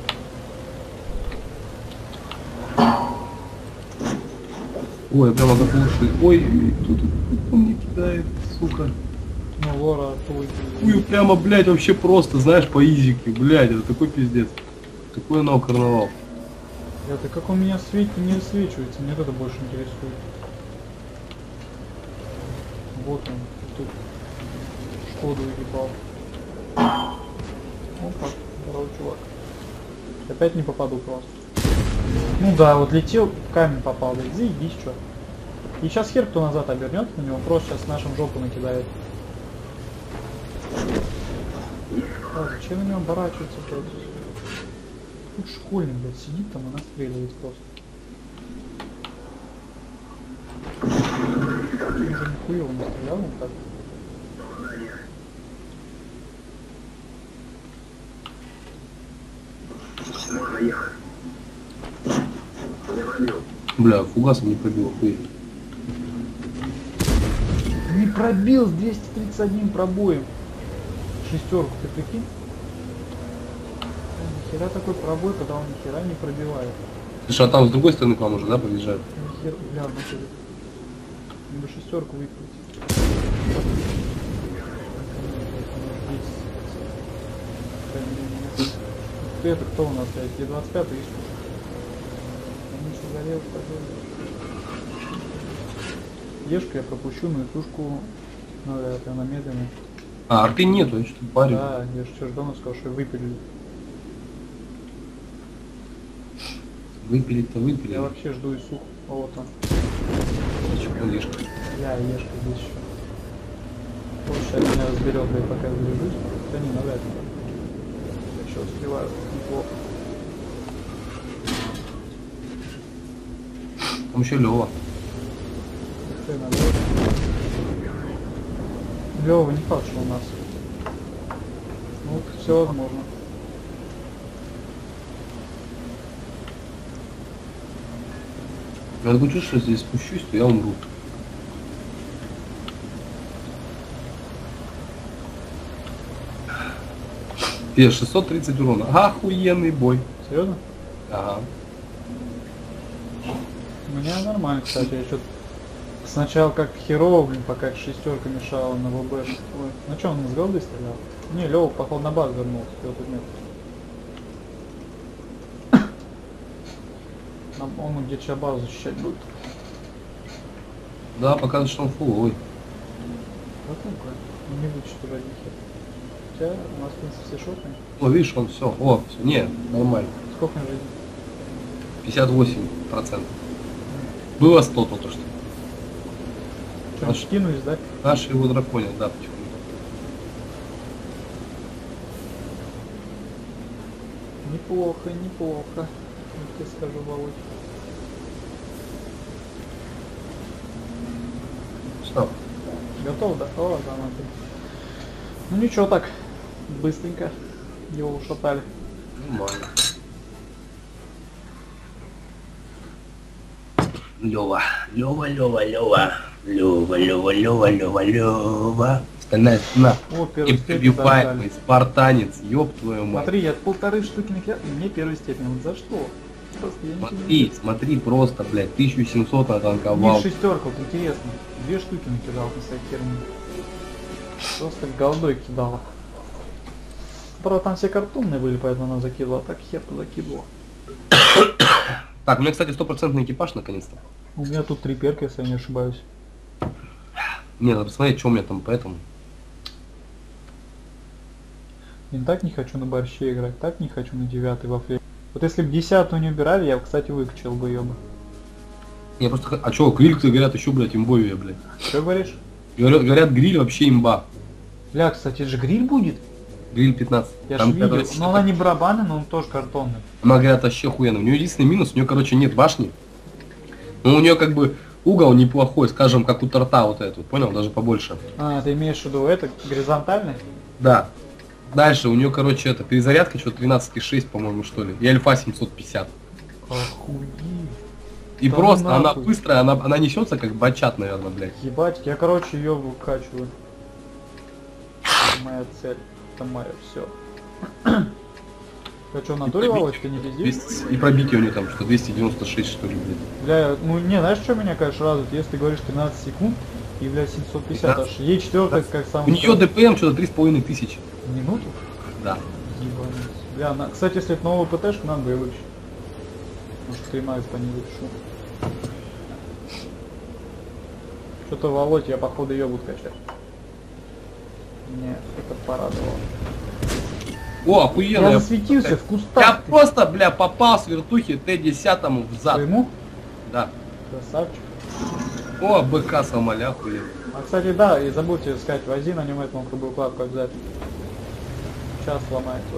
Ой, я прямо как лучший. Ой, тут он мне кидает, сука. Ну, Лора, твой. Ой, прямо, блядь, вообще просто, знаешь, по изике, блядь, это такой пиздец. Такой нау карнавал. Это как у меня светит, не высвечивается, мне это больше интересует. Вот он, тут Шкоду ебал. Опа, здоровый чувак. Опять не попаду просто. Ну да, вот летел, в камень попал, да, заебись, чё. И сейчас хер кто назад обернет на него, просто сейчас нашим жопу накидает. А, зачем на него оборачиваться, блядь? Тут школьник, блядь, сидит там и настреливает просто. Он же нихуево настрелял, он так. Бля, фугасом не пробил, охуеть. Не пробил с двести тридцать один пробоем. Шестерку, ты прикинь? Нихера такой пробой, когда он нихера не пробивает. Слушай, а там с другой стороны к вам уже, да, подъезжают? Нихера, бля, ну ты... Надо шестерку выкрутить. Ты это кто у нас, блядь? Е двадцать пять есть? Он еще горел, Ешку я пропущу, но и тушку надо, это она медленная. А, арты нету, я что-то парю. Да, я же все ждал, сказал, что выпилили. Выпилить-то выпилили. Я вообще жду и сух. Вот он. Почему ешка? Я и Ешка здесь еще. Вот сейчас меня разберет, блядь, пока я заряжусь. Да не, навряд ли. Я еще успеваю. Неплохо. Там еще Лева. Лёва не факт, что у нас. Ну, все возможно. Я такое чувство, что если спущусь, то я умру. Е, шестьсот тридцать урона. Охуенный бой. Серьезно? Ага. У меня нормально, кстати. Я что-то сначала как херово, блин, пока шестерка мешала на ВБ. Ой, ну что, он с голды стрелял? Не, Лёва, походу, на базу вернулся. Его тут нет. Он где сейчас базу защищать будет. Да, показывает, что он фул. Ой. Вот такой. Не будет что ради хер. Хотя у нас, в принципе, все шотные. О, видишь, он все. О, все. Не, нормально. Сколько на жизни? пятьдесят восемь процентов. Было сто только что. Что, Наш- скинулись, да? Наши его драконят, да, почему-то. Неплохо, неплохо. Я тебе скажу, Володь. Что? Готов, да? О, да, надо. Ну ничего так, быстренько его ушатали. Нормально. Лёва, Лёва, Лёва, Лёва, Лёва, Лёва, Лёва, Лёва, Лёва. Стальная стена. О, первый степень Непробиваемый дождали. спартанец, ёб твою мать. Смотри, я полторы штуки накидал, и мне первый степень. Вот за что? Просто я ничего не Смотри, вижу. смотри, просто, блядь, тысяча семьсот натанковал. Не шестерка, вот интересно. Две штуки накидал на всякие херни. Просто голдой кидала. Правда, там все картонные были, поэтому она закидывала. Так хер закидывала. Так, у меня, кстати, стопроцентный экипаж наконец-то. У меня тут три перка, если я не ошибаюсь. Не, надо посмотреть, что у меня там поэтому. Я так не хочу на борще играть, так не хочу на девятый во фле. Вот если бы десятую не убирали, я бы, кстати, выкачал бы ее бы. Я просто... х- А чё, гриль-то, говорят, еще, блядь, имбовее, блядь. Что говоришь? Говорят, говорят, гриль вообще имба. Бля, кстати, это же гриль будет? Гриль пятнадцать. Я Там, же видел. говорят, Но она не барабанная, но он тоже картонный. Она, говорят, вообще охуенно. У нее единственный минус, у нее, короче, нет башни. Но у нее как бы угол неплохой, скажем, как у торта вот этот, понял? Даже побольше. А, ты имеешь в виду это горизонтальный? Да. Дальше у нее, короче, это перезарядка что-то тринадцать и шесть, по-моему, что ли. И альфа семьсот пятьдесят. Охуеть. И Да просто ну она нахуй. быстрая, она, она несется как бачат, наверное, блядь. Ебать, я, короче, ее выкачиваю. Это моя цель. Это мое все. А что, на дуре, Володь, ты не пиздишь? двести И пробитие у нее там что двести девяносто шесть, что ли, блядь. Бля, ну не, знаешь, что меня, конечно, радует? Если ты говоришь тринадцать секунд, и, бля, семьсот пятьдесят аж. Е четыре как У самый... нее ДПМ что-то три с половиной тысячи. Минуту? Да. Ебануть. Бля, на... кстати, если это новую ПТшку, надо бы ее выкачать. Может, стримаюсь по ней выпишу. Что-то, Володь, я походу ее буду качать. Мне это порадовало. О, охуенно. Я засветился в кустах. Я ты. просто, бля, попал с вертухи Т десять в зад. Своему? Да. Красавчик. О, БК сломали, охуенно. А, кстати, да, и забудьте сказать, вози на нем эту круглую кладку обязательно. Сейчас сломается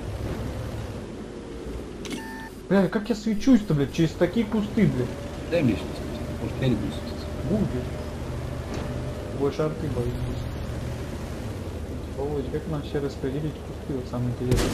очень. Бля, как я свечусь-то, блядь, через такие кусты, блядь. Дай мне сейчас. Может, я не буду светиться. Будет. Больше арты боюсь. Володь, как нам все распределить кусты, вот самое интересное.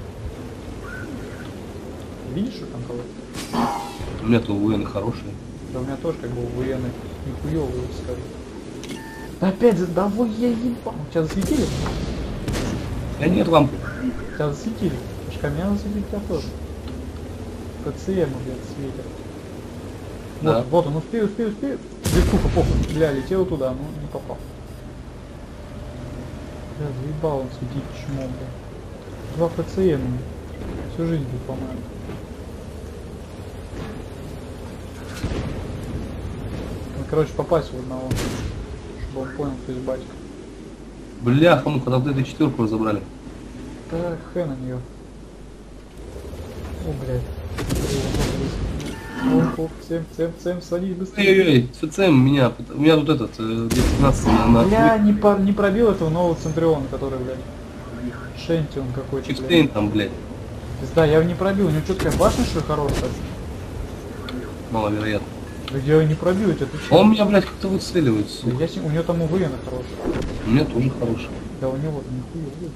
Видишь, что там кого-то? У меня-то УВН хорошие. Да у меня тоже как бы военный нихуёвый, скажу. Да опять, за- да вот я ебал. Тебя засветили? Я нет лампы. Тебя засветили. Пашка, меня засветили тебя тоже. ПЦМ, блядь, светит. Вот, Да. вот он, успею, успею, успею. Летуха, похуй. Бля, летел туда, но не попал. Бля, заебал он светить чмо, бля. Два ПЦМ. Всю жизнь будет, по-моему. Ну, короче, попасть в одного. Чтобы он понял, что есть батька. Бляха, ну когда вот эту четверку разобрали. Да, хэ на нее. О, блядь. О, о, всем, всем, всем, свалить быстрее. Ой-ой-ой, ФЦМ меня, у меня тут этот, э, где пятнадцать на... на... Бля, не, по, не пробил этого нового Центуриона, который, блядь. Шенти он какой-то, блядь. Чикстейн там, блядь, Да, я его не пробил, у него что, такая башня, что ли, хорошая? маловероятно. Да я его не пробил, это ты чё? Он меня, блядь, как-то выцеливает, Да сука. я с ним- у него там УВН хороший. У меня тоже хороший. Да у него там нихуя, блядь.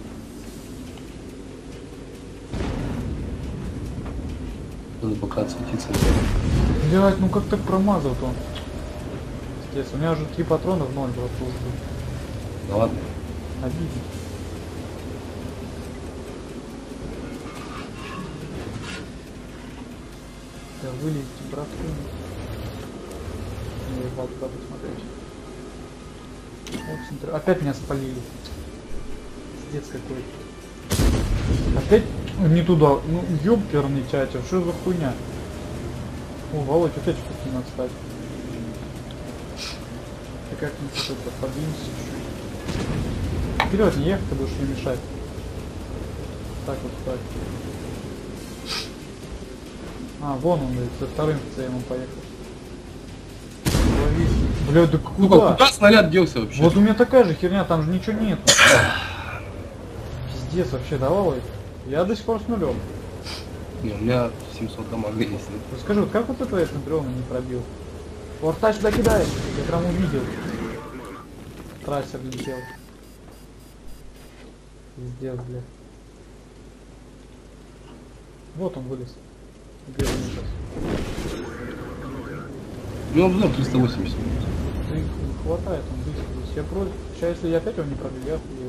Надо пока отсветиться. Блядь, ну как так промазал-то он? Пиздец, у меня уже три патрона в ноль просто ушли. Да ладно. Обидно. Да вылезьте, братку. Не ебал туда посмотреть. Вот, смотри, опять меня спалили. Пиздец какой. Опять не туда. Ну ёбперный чатер, что за хуйня? О, Володь, опять что-то не надо стать. Ты как-нибудь это подвинься чуть-чуть. Вперед не ехать, ты будешь мне мешать. Так вот стать. А, вон он, блядь, со вторым ЦМом поехал. Лови. Бля, да Ну куда? как, куда снаряд делся вообще? Вот у меня такая же херня, там же ничего нету. Пиздец вообще, давай. Я до сих пор с нулем. Не, у меня семьсот дамага есть. Вот скажи, вот как вот это я Центуриона не пробил? Порта сюда кидаешь, я прям увидел. Трассер летел. Пиздец, бля. Вот он вылез. Где он сейчас? У него обзор триста восемьдесят. Да их хватает, он быстро. Я против. Сейчас если я опять его не пробил, я охуею.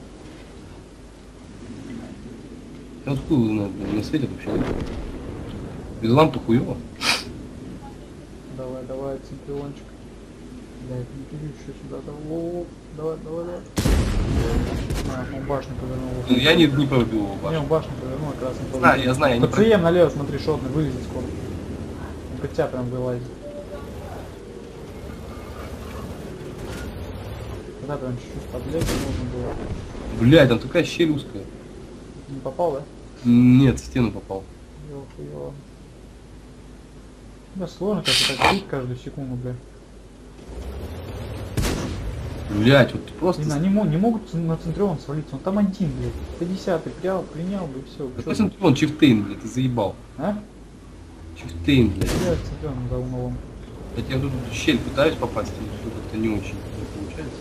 Я вот откуда знаю, блин, не светит вообще. Нет? Без лампы хуёво. Давай, давай, Центуриончик. Блядь, не пили еще сюда. Давай, давай, давай, давай. А, он башню повернул. Я не, не пробил его Не, башню. он башню повернул, как раз не Знаю, я знаю, я не ПЦМ налево, смотри, шотный, вылезет скоро. Он под тебя прям вылазит. Когда прям чуть-чуть подлезть можно было. Блядь, там такая щель узкая. Не попал, да? Нет, в стену попал. Ёх-ёх. Да сложно как-то так жить каждую секунду, бля. Блядь, вот просто... Блин, они мо- не могут на Центрион свалиться, он там один, блядь. пятидесятый принял, принял бы и все. Да точно он чифтейн, блядь, ты заебал. А? Чифтейн, блядь. Я Центрион за умовом. Я тебе тут в щель пытаюсь попасть, но все как-то не очень не получается.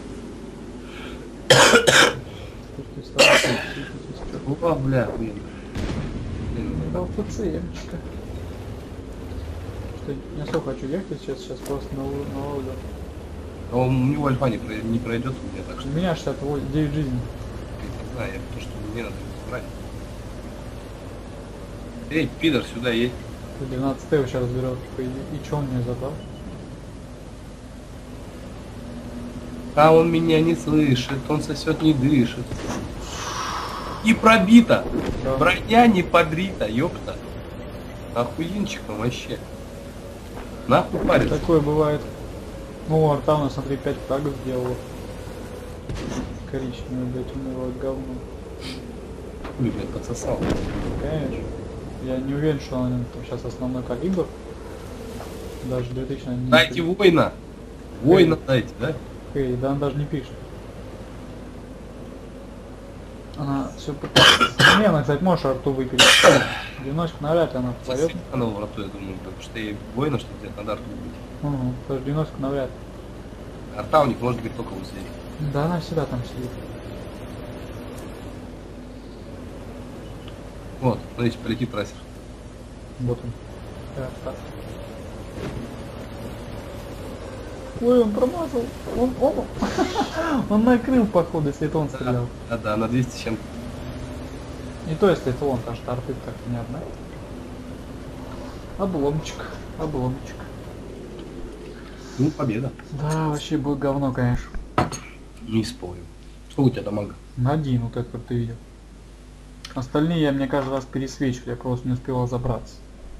Что ты стараешься светить? О, бля, блин. Дал ПЦМчика. Что, не особо хочу ехать сейчас, сейчас просто на лоуду. А он, у него альфа не, прой- не пройдет у меня, так что У меня шестьдесят девять жизней. я не знаю, я то, что мне надо брать. Эй, пидор, сюда едь. двенадцать его сейчас берет, по идее. И чё он мне забрал? А он меня не слышит, он сосет, не дышит. И пробито. Да. Броня не подрита, ёпта. Охуенчиком вообще. Нахуй парится. Такое бывает. Ну, арта у нас, смотри, пять фрагов сделала. Коричневый, блядь, унылое говно. Хули, блядь, подсосал. Конечно. Я не уверен, что он сейчас основной калибр. Даже две тысячи, наверное, не Дайте пишет. воина. Воина дайте, да? Эй, да он даже не пишет. Она все пытается. Не, она, кстати, можешь арту выпилить. девяносто навряд ли она попадет. Совсем она в роту, я думаю, потому что ей воина, что где-то надо арту убить. Угу, тоже девяносто навряд ли. Арта у них может быть только вот здесь. Да, она всегда там сидит. Вот, смотрите, полетит трассер. Вот он. Да, так. Ой, он промазал. Он, он, он накрыл, походу, если это он стрелял. Да, да, на двести с чем-то. Не то, если это он, потому что арты как-то не одна. Обломчик, обломчик. Ну, победа. Да, вообще будет говно, конечно. Не спорю. Что у тебя дамага? Один вот этот вот ты видел. Остальные я мне каждый раз пересвечиваю, я просто не успевал забраться.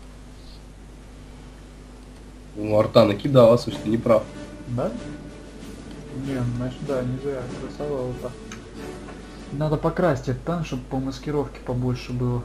Ну, арта накидала, слушай, ты не прав. Да? Не, ну, значит, да, не зря, красава вот так. Надо покрасить этот танк, чтобы по маскировке побольше было.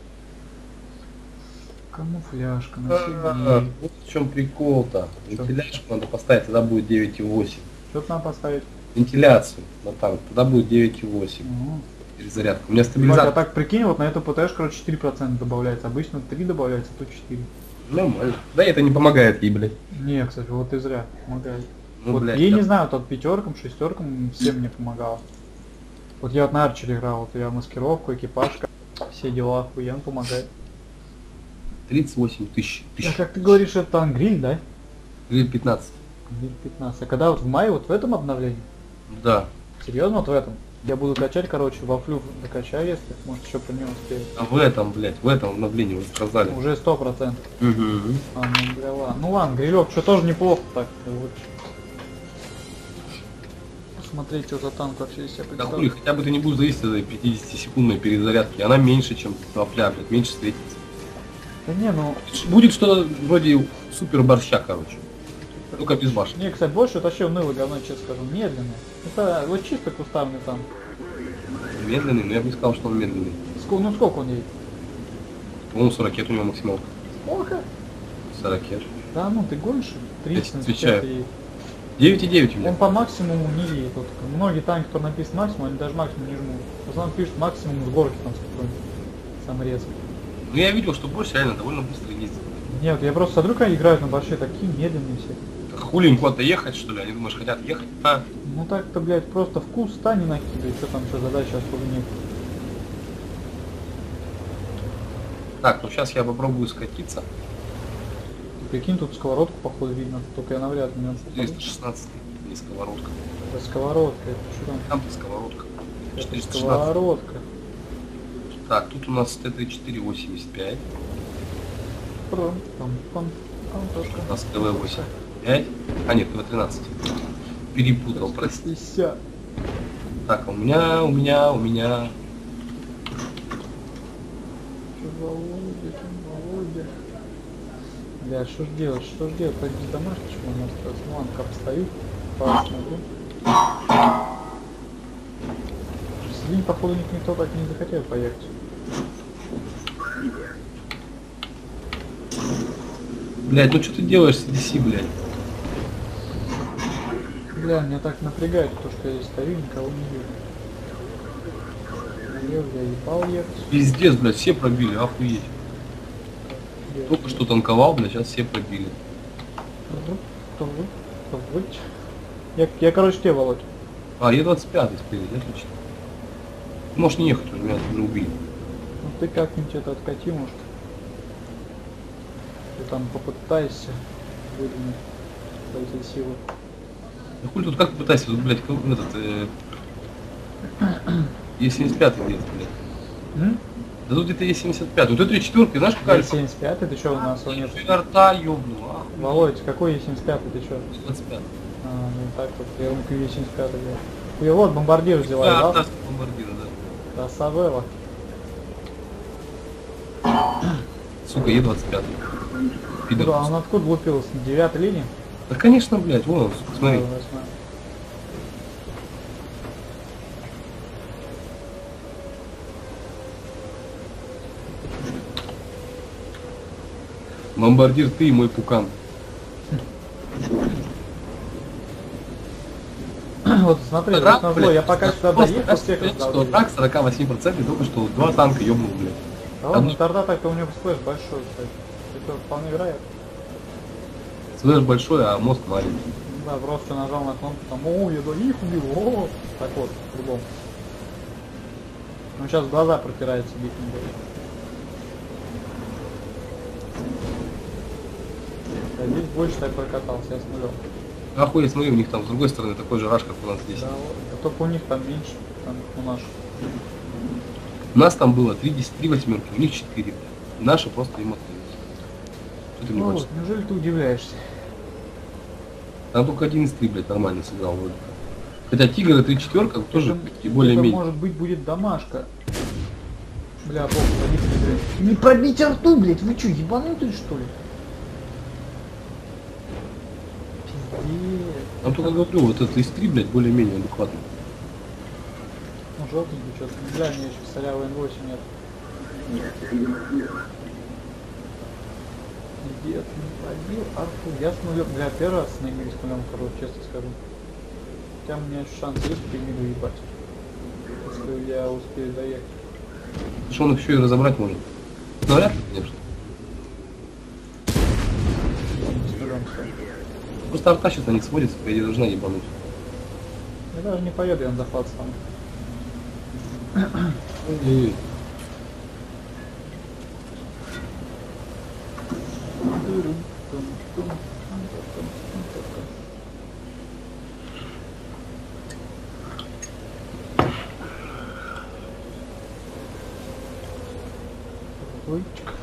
Камуфляжка, на А, себе. Вот в чем прикол-то. Чё? Вентиляшку надо поставить, тогда будет девять и восемь. Что нам поставить? Вентиляцию на танк, тогда будет девять и восемь. Угу. Перезарядка. У меня Ебать, а стабилизатор. так прикинь, вот на эту ПТшку, короче, четыре процента добавляется. Обычно три добавляется, а тут четыре. Нормально. Да это не помогает ей, блядь. Не, кстати, вот и зря помогает. Ну, вот блядь, ей да. не знаю, тот пятеркам, шестеркам всем мне помогало. Вот я вот на арчере играл, вот я маскировку, экипажка, все дела охуенно помогает. тридцать восемь тысяч. А тысяч. как ты говоришь, это ангриль, да? Или пятнадцать. Гриль пятнадцать. А когда вот в мае, вот в этом обновлении? Да. Серьезно, вот в этом? Я буду качать, короче, во флю докачаю, если, может, еще по нему успею. А в этом, блядь, в этом обновлении вы сказали. Уже сто процентов. Угу. А, ну, бля, ладно. Ну ладно, грилек, что тоже неплохо так. Вот. Посмотреть, что за танк вообще из себя Да хули, представляет. хотя бы ты не будешь зависеть от этой пятидесятисекундной перезарядки. Она меньше, чем вафля, блядь, меньше светится. Да не, ну, Будет что-то вроде супер борща, короче. Только без башни. не, кстати, больше это вообще уныло говно, честно скажу, медленное. Это вот чисто кустарный танк. Медленный, но я бы не сказал, что он медленный. Ск- ну сколько он едет? По-моему, сорок ракет у него максималка. Сколько? сорок ракет. Да ну ты гонишь? тридцать на отвечаю. пятьдесят едет. девять и девять у меня. Он по максимуму не едет. Вот, многие танки, которые написано максимум, они даже максимум не жмут. В основном пишут максимум с горки там спокойно. Самый резкий. Ну я видел, что борщ реально довольно быстро ездит. Нет, я просто смотрю, как они играют на большие, такие медленные все. Так хули им куда-то ехать, что ли? Они, думаешь, хотят ехать? А, Ну так-то, блядь, просто вкус стани накидывай, что там еще задача особо нет. так, ну сейчас я попробую скатиться. Ты прикинь, тут сковородку, походу, видно, только я навряд ли на четыреста шестнадцать, не сковородка. Это сковородка, это что там? Там сковородка. Это четыреста шестнадцать. сковородка. Так, тут у нас Т четыре восемьдесят пять. Пам, пам, пам, пам, точка. У нас ТВ восемьдесят пять. А нет, ТВ тринадцать. Перепутал, прости. пятьдесят. Так, а у меня, у меня, у меня. Чё, Володя, чё, Володя? Бля, что ж делать, что ж делать? Так без домашнего, что у нас осталось? Ну ладно, как постою, посмотрю. Блин, походу ник- никто так не захотел поехать. Блядь, ну что ты делаешь, си ди си, блядь? Бля, меня так напрягает то, что я здесь стою, никого не вижу. Налево я ебал ехать. Пиздец, блядь, все пробили, охуеть. Я- Только что танковал, блядь, сейчас все пробили. Вот, то вот, то вот. Я, я, короче, тебе, Володь. А, Е двадцать пять спереди, отлично. Можешь не ехать уже, меня уже убили. Ну ты как-нибудь это откати, может. Ты там попытайся выдвинуть эти силы. Да хуй тут как пытайся, тут, блядь, как этот, э... Е семьдесят пять где-то, блядь. М? Да тут где-то Е семьдесят пять. Вот это четверка, знаешь, какая? Е семьдесят пять, ты что у нас его нет? Рта ёбну, а? Володь, какой Е семьдесят пять, ты что? двадцать пять. А, ну так вот, я думаю, Е семьдесят пять, да. Хуя, вот бомбардир взяла, Да, да? да, бомбардира, да. Да, Савелла. Сука, Е двадцать пять. Пидор. Куда, он откуда лупился? На девятой линии? Да, конечно, блядь, вон, сука, смотри. Да, восьмая. Бомбардир ты и мой пукан. Вот смотри, Рак, вот назло, блядь, я пока сюда просто доехал, скажи, всех блядь, раздал. что рак сорок восемь процентов только что два танка ёбнул, блядь. Да ладно, тогда так-то у него сплэш большой, кстати. Это вполне вероятно. Слэш большой, а мозг маленький. Да, просто нажал на кнопку, там, о, я двоих убил, о, так вот, по-любому. Ну сейчас глаза протирается, бить не будет. А здесь больше так прокатался, я смотрел. Охуеть, смотри, у них там с другой стороны такой же раш, как у нас здесь. Да, вот. А только у них там меньше, там у наших. У нас там было три, десять, три восьмерки, у них четыре, блядь. И наши просто им открылись. Что ты мне Ну хочешь? вот, неужели ты удивляешься? Там только один из три, блядь, нормально сыграл вроде. Хотя Тигр и три четверка тоже Это- и более-менее. Это может быть будет домашка. Бля, бог, пробить не блядь. Не пробить рту, блядь, вы что, ебанутые что ли? Пиздец. Там только говорю, вот этот из три, блядь, более-менее адекватно. Ну желтенький что-то. Бля, мне еще солявый эн восемь нет. Дед не пробил арту. Я смотрю, бля, первый раз на английском, короче, честно скажу. Хотя у меня еще шанс есть пельмени ебать. Если я успею доехать. Что он их еще и разобрать может? Ну, вряд ли, конечно. Просто арта сейчас на них сводится, по идее, должна ебануть. Я даже не поеду, я на захват стану. И... Ойчик.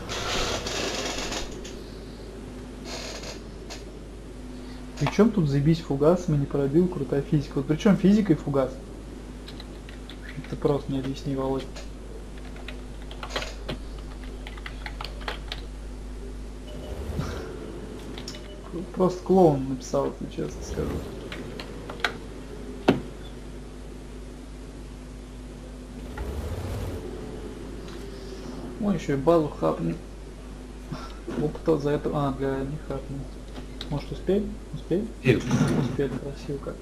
Причем тут заебись фугасами не пробил, крутая физика. Вот причем физика и фугас. Ты просто не объясни, Володь. Просто клоун написал, если честно скажу. Ой, еще и базу хапнет. Опыта за это. А, для них хапнет. Может успеем? Успеем? Э, Успели, красиво как.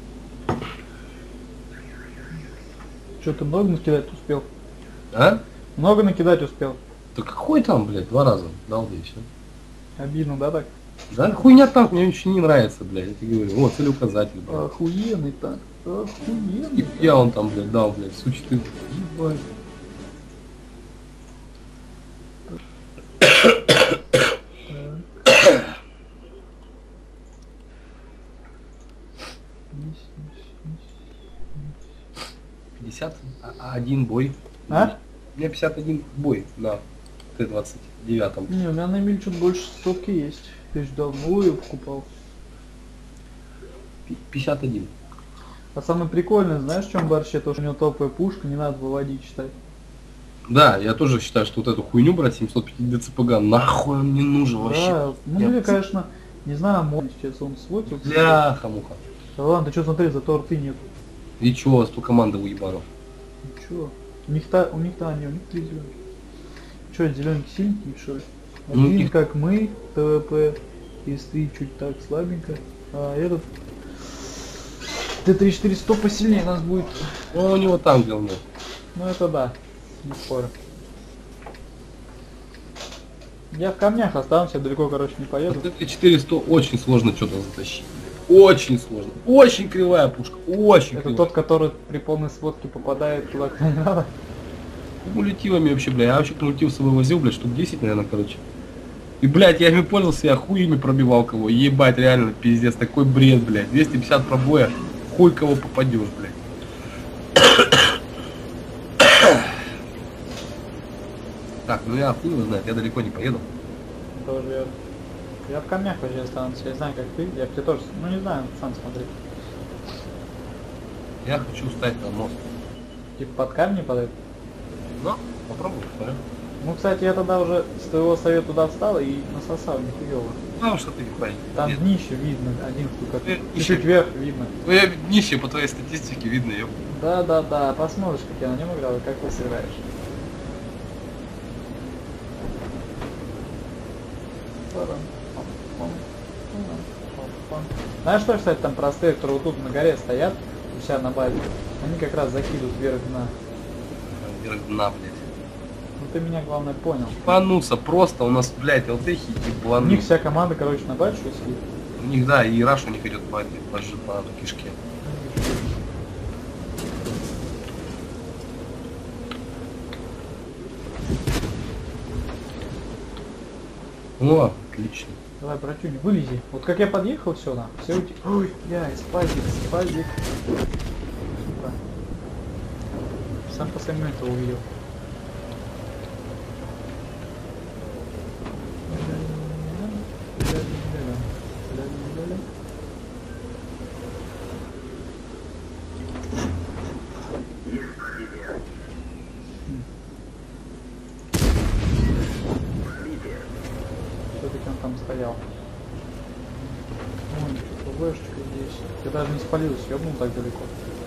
Что ты много накидать успел? А? Много накидать успел? Да какой там, блядь, два раза дал, да и все. Обидно, да так? Да, хуйня танк, мне ничего не нравится, блядь, я тебе говорю. Вот, целеуказатель, блядь. Охуенный танк. Охуенный. И я он там, блядь, дал, блядь, сучи ты. Ебать. пятьдесят один бой. А? У меня пятьдесят один бой на Т двадцать девять. Не, у меня на миль чуть больше сотки есть. Ты ж давно ее покупал. пятьдесят один. А самое прикольное, знаешь, в чем вообще? То, что у него топовая пушка, не надо выводить, считай. Да, я тоже считаю, что вот эту хуйню брать семьсот пятьдесят ДЦПГ, нахуй он не нужен вообще. Да, ну Я мне, пц- конечно, не знаю, может, сейчас он свой тут. Бляха-муха. Да ладно, ты что, смотри, зато рты нет. И чё, сто команды уебанов. чё? У них-то, у них-то они, у них три зеленки. Чё, зеленки сильненькие, что ли? Ну, Один их- как мы, ТВП, из ты чуть так слабенько, а этот Т тридцать четыре сто посильнее нас будет. Ну, у него там говно. Ну это да, не спорю. Я в камнях останусь, я далеко, короче, не поеду. Вот четыреста очень сложно что-то затащить. Очень сложно. Очень кривая пушка. Очень Это кривая. тот, который при полной сводке попадает туда, куда не надо. Кумулятивами вообще, бля. Я вообще кумулятив с собой возил, блядь, штук десять, наверное, короче. И, блядь, я ими пользовался, я хуями пробивал кого. Ебать, реально, пиздец, такой бред, блядь. двести пятьдесят пробоя, хуй кого попадешь, блядь. Так, ну я хуй его знает, я далеко не поеду. Тоже я. Я в камнях вообще останусь, я знаю, как ты, я к тебе тоже, ну не знаю, сам смотри. Я хочу встать на мост. Типа под камни подать. Ну, попробуй, посмотрю. Ну, кстати, я тогда уже с твоего совета туда встал и насосал нихуёво. Ну, что ты, парень. Там Нет. днище видно, один штука. Э, Чуть ещё- вверх видно. Ну, я днище по твоей статистике видно, ёп. Да, да, да, посмотришь, как я на нем играл и как ты сыграешь. Знаешь, что, кстати, там простые, которые вот тут на горе стоят, у себя на базе, они как раз закидывают вверх дна. Вверх дна, блядь. Ну ты меня, главное, понял. Ебануться просто, у нас, блядь, ЛТХи У ебану. них вся команда, короче, на базе сидит. У них, да, и раш у них идет по этой, по, ж- по кишке. О, отлично. Давай, братюнь, вылези. Вот как я подъехал сюда, все уйти. Ой, я, спазик, спазик. Сука. Сам по своему это увидел. Все-таки он там стоял. Вон, ПВшечка здесь. Я даже не спалился, ёбнул так далеко.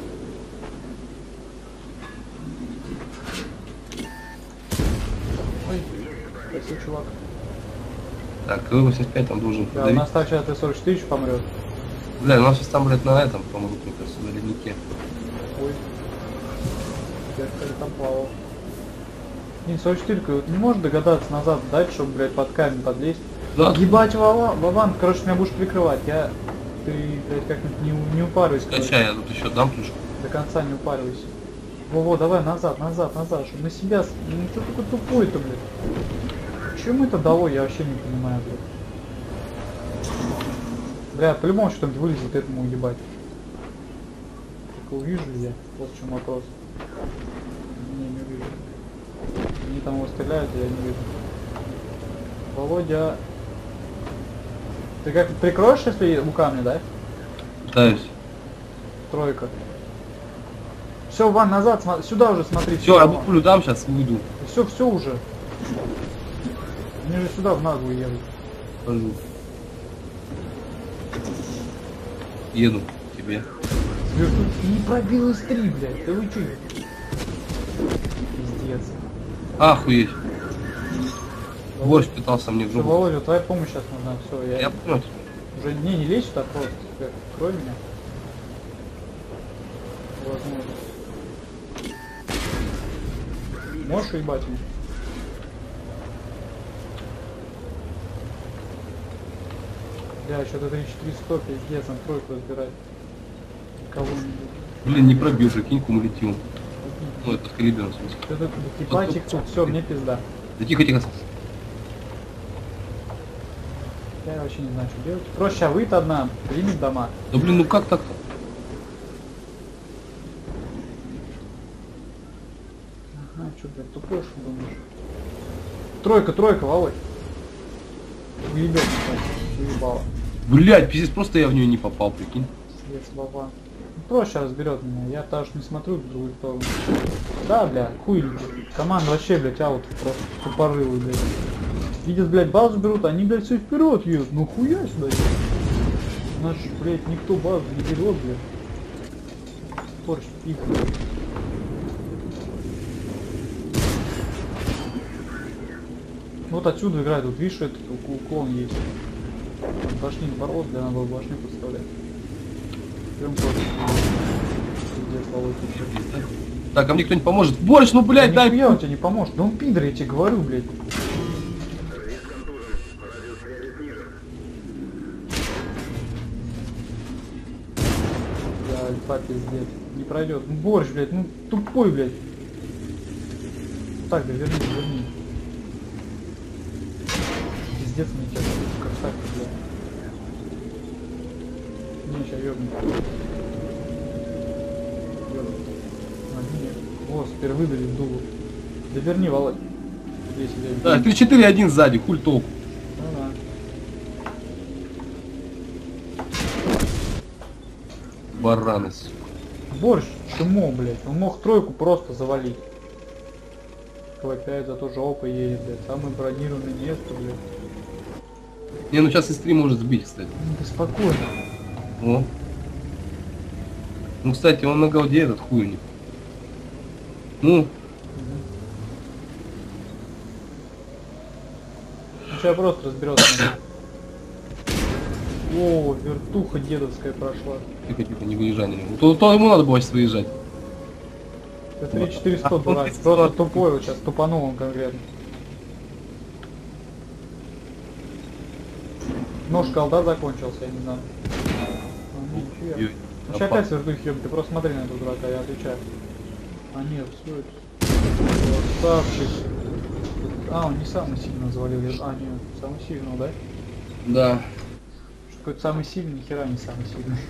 Ой, спасибо, чувак. Так, К восемьдесят пять там должен Да, у подавить. нас так сейчас Т сорок четыре еще помрет. Бля, у нас сейчас там, блядь, на этом, по-моему, мне кажется, на леднике. Ой. Я там плавал. Не, сорок четыре не может догадаться назад дать, чтобы, блядь, под камень подлезть. Да, Ебать, Вова, Вован, короче, меня будешь прикрывать. Я... Ты, блядь, как-нибудь не, не упаривайся, короче. скачай, я тут еще дам плюшку. До конца не упаривайся. Во-во, давай назад, назад, назад, чтобы на себя... с- Ну что такой тупой-то, блядь? Чему это дало, я вообще не понимаю, блядь. Бля, по-любому что-нибудь вылезет этому ебать. Только увижу я, вот в чем вопрос. Не, не вижу. Они там его стреляют, я не вижу. Володя... Ты как прикроешь, если у камня, да? Пытаюсь. Тройка. Все, Ван, назад, смо- сюда уже смотри. Все, я пулю дам сейчас и уйду. Все, все уже. Мне же сюда в наглую едут. Хожу. Еду к тебе. Сверху. Не пробил из три, блядь. Да вы чё? Пиздец. Охуеть. Борщ пытался мне в Все, жопу. Володя, твоя помощь сейчас нужна. Все, я, Я понял. уже не, не лезь сюда просто. Как, крой меня. Возможно. Можешь уебать меня? Бля, что-то три четыре сто, пиздец, он тройку разбирать. Кого-нибудь. Блин, не пробил, прикинь, кумулятив. Ну, это калибром, в смысле. Что-то ебать их тут, все, мне пизда. Да тихо, тихо. Я вообще не знаю, что делать. Проще выйти одна, примет дома. Да блин, ну как так-то? Ага, что, блядь, тупой, что думаешь? Тройка, тройка, Володь. Уебет, уебало. Блять, пиздец, просто я в нее не попал, прикинь. Свет слова. Ну, проще разберет меня, я даже не смотрю в другую сторону. Да, бля, хуй. Команда вообще, блядь, аут просто тупорылый, блядь. Видят, блядь, базу берут, они, блядь, все вперед едут. Ну хуя сюда едут. Наш, блядь, никто базу не берет, блядь. Торч, пик. Вот отсюда играет, вот видишь, этот ук- уклон есть. Башни ворот, для надо было башню подставлять. Прям просто. Пиздец, Володь. Так, а мне кто-нибудь поможет? Борщ, ну блядь, Да дай. нихуя он тебе не поможет. Да он пидор, я тебе говорю, блядь. Да, альфа пиздец. Не пройдет. Ну борщ, блядь, ну тупой, блядь. Так, да верни, верни. Пиздец мне сейчас как так, блядь. Не, сейчас ёбнет. Ёбнет. А, нет. О, теперь выдали в дулу. Да верни, Володь. Здесь, блядь. Да, три четыре один сзади, хуль толку. Ну да. Бараны, сука. Борщ, чмо, блядь. Он мог тройку просто завалить. кв пять зато жопа едет, блядь. Самое бронированное место, блядь. Не, ну сейчас из три может сбить, кстати. Ну ты спокойно. О. Ну, кстати, он на голде этот хуйник. Ну, Ну сейчас просто разберется. О, вертуха дедовская прошла. тихо, тихо, не выезжай на него. То, то ему надо было сейчас выезжать. Это три четыреста, А, дурак. он Просто тупой вот сейчас, тупанул он конкретно. Нож колда закончился, я не знаю. А, нихуя. Ой, Ну, сейчас опять вертухи ёб, ты просто смотри на этого дурака, я отвечаю. А нет, все это. Красавчик. А, он не самый сильный завалил. А, нет, самый сильный, да? Да. Что какой-то самый сильный, ни хера не самый сильный.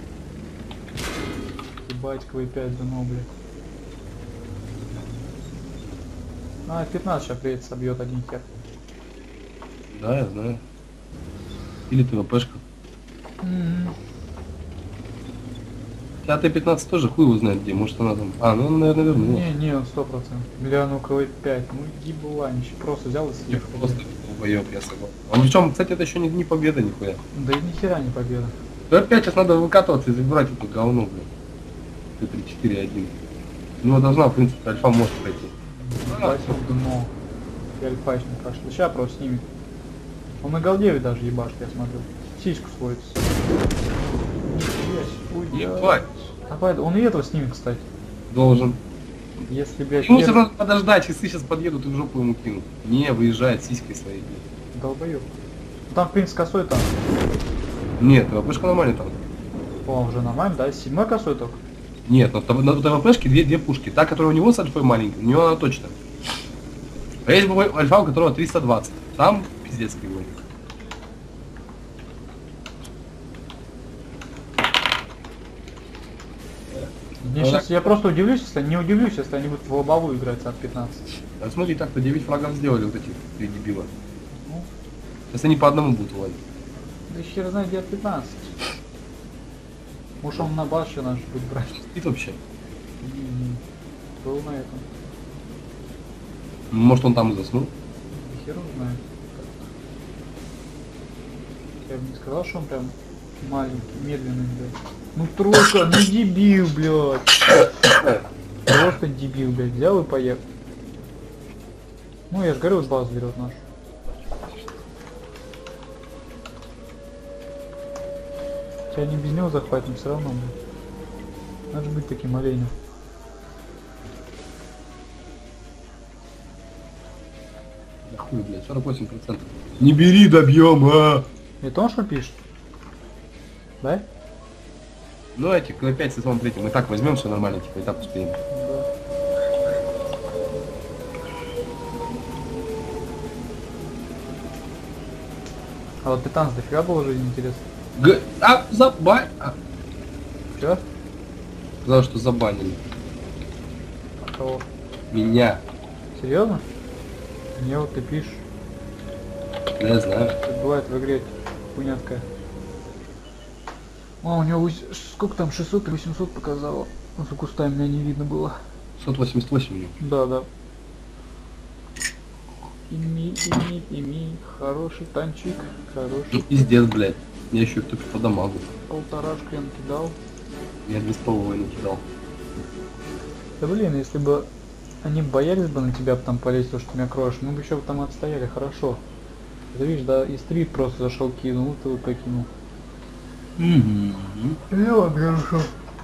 Ебать, кв пять дано, блядь. А, пятнадцать сейчас приедет, собьет один хер. Да, я знаю. Или ТВПшка. М-м. А Т пятнадцать тоже хуй его знает где. Может она там. А, ну он, наверное, вернулась. Не, не, он сто процентов. Бля, ну кв пять, ну ебаланище. Просто взял и Не съехал. просто долбоёб, я согласен. А причем, кстати, это еще не, не победа нихуя. Да и ни хера не победа. Т пять сейчас надо выкатываться и забирать это говно, блин. Т три четыре один. У него должна, в принципе, альфа может пройти. Ебать, дно. И альфач не прошли. Сейчас просто снимет. Он на голдеве даже ебашит, я смотрю. Сиську сводит. Нихуя себе. Ой, Ебать. А поэтому он и этого снимет, кстати. Должен. Если, блядь, Ему пер- все надо подождать, часы сейчас подъедут и в жопу ему кинут. Не, выезжает сиськой своей. блин. долбоёб. Там, в принципе, косой там. Нет, ТВПшка нормально там. О, уже нормально, да? Седьмой косой только. Нет, на, ТВ на ТВПшке две, две пушки. Та, которая у него с альфой маленькая, у него она точно. А есть бывает альфа, у которого триста двадцать. Там пиздец кривой. Мне Ну, сейчас, так. я просто удивлюсь, если не удивлюсь, если они будут в лобовую играть от пятнадцать. А смотри, так-то девять фрагов сделали вот эти три дебила. Ну, Сейчас они по одному будут валить. да хер знает, где от пятнадцать. Может он на баше наш будет брать. Спит вообще. Не-не. Был на этом. Может он там и заснул. Хер его знает. Я бы не сказал, что он прям маленький, медленный, блядь. Ну тройка, ну дебил, блядь. Просто дебил, блядь. Взял и поехал. Ну я же говорю, вот базу берет наш. Хотя они без него захватим все равно, блядь. Надо же быть таким оленем. Да хуй, блядь, сорок восемь процентов. Не бери, добьем, а! Это он что пишет? Да? Ну эти, кв пять с третьим. Мы так возьмем, все нормально, типа, и так успеем. Да. А вот пятнадцать дофига было жизнь, интересно. Г... А, забань... А, Чё? сказал, что забанили. А кого? Меня. Серьезно? Мне вот ты пишешь. Да, я знаю. Это бывает в игре хуйня такая. А, у него вось- сколько там, шестьсот или восемьсот показало. Ну, за кустами меня не видно было. шестьсот восемьдесят восемь у него. Да, да. Ими, ими, ими, хороший танчик, Ну, хороший. пиздец, блядь. Я еще только по дамагу. Полторашку я накидал. Я две с половиной накидал. Да блин, если бы Они боялись бы на тебя там полезть, то, что ты меня кроешь. Мы бы еще там отстояли, хорошо. Ты видишь, да, и стрит просто зашел, кинул, ты вот покинул. Угу. Я вам хорошо.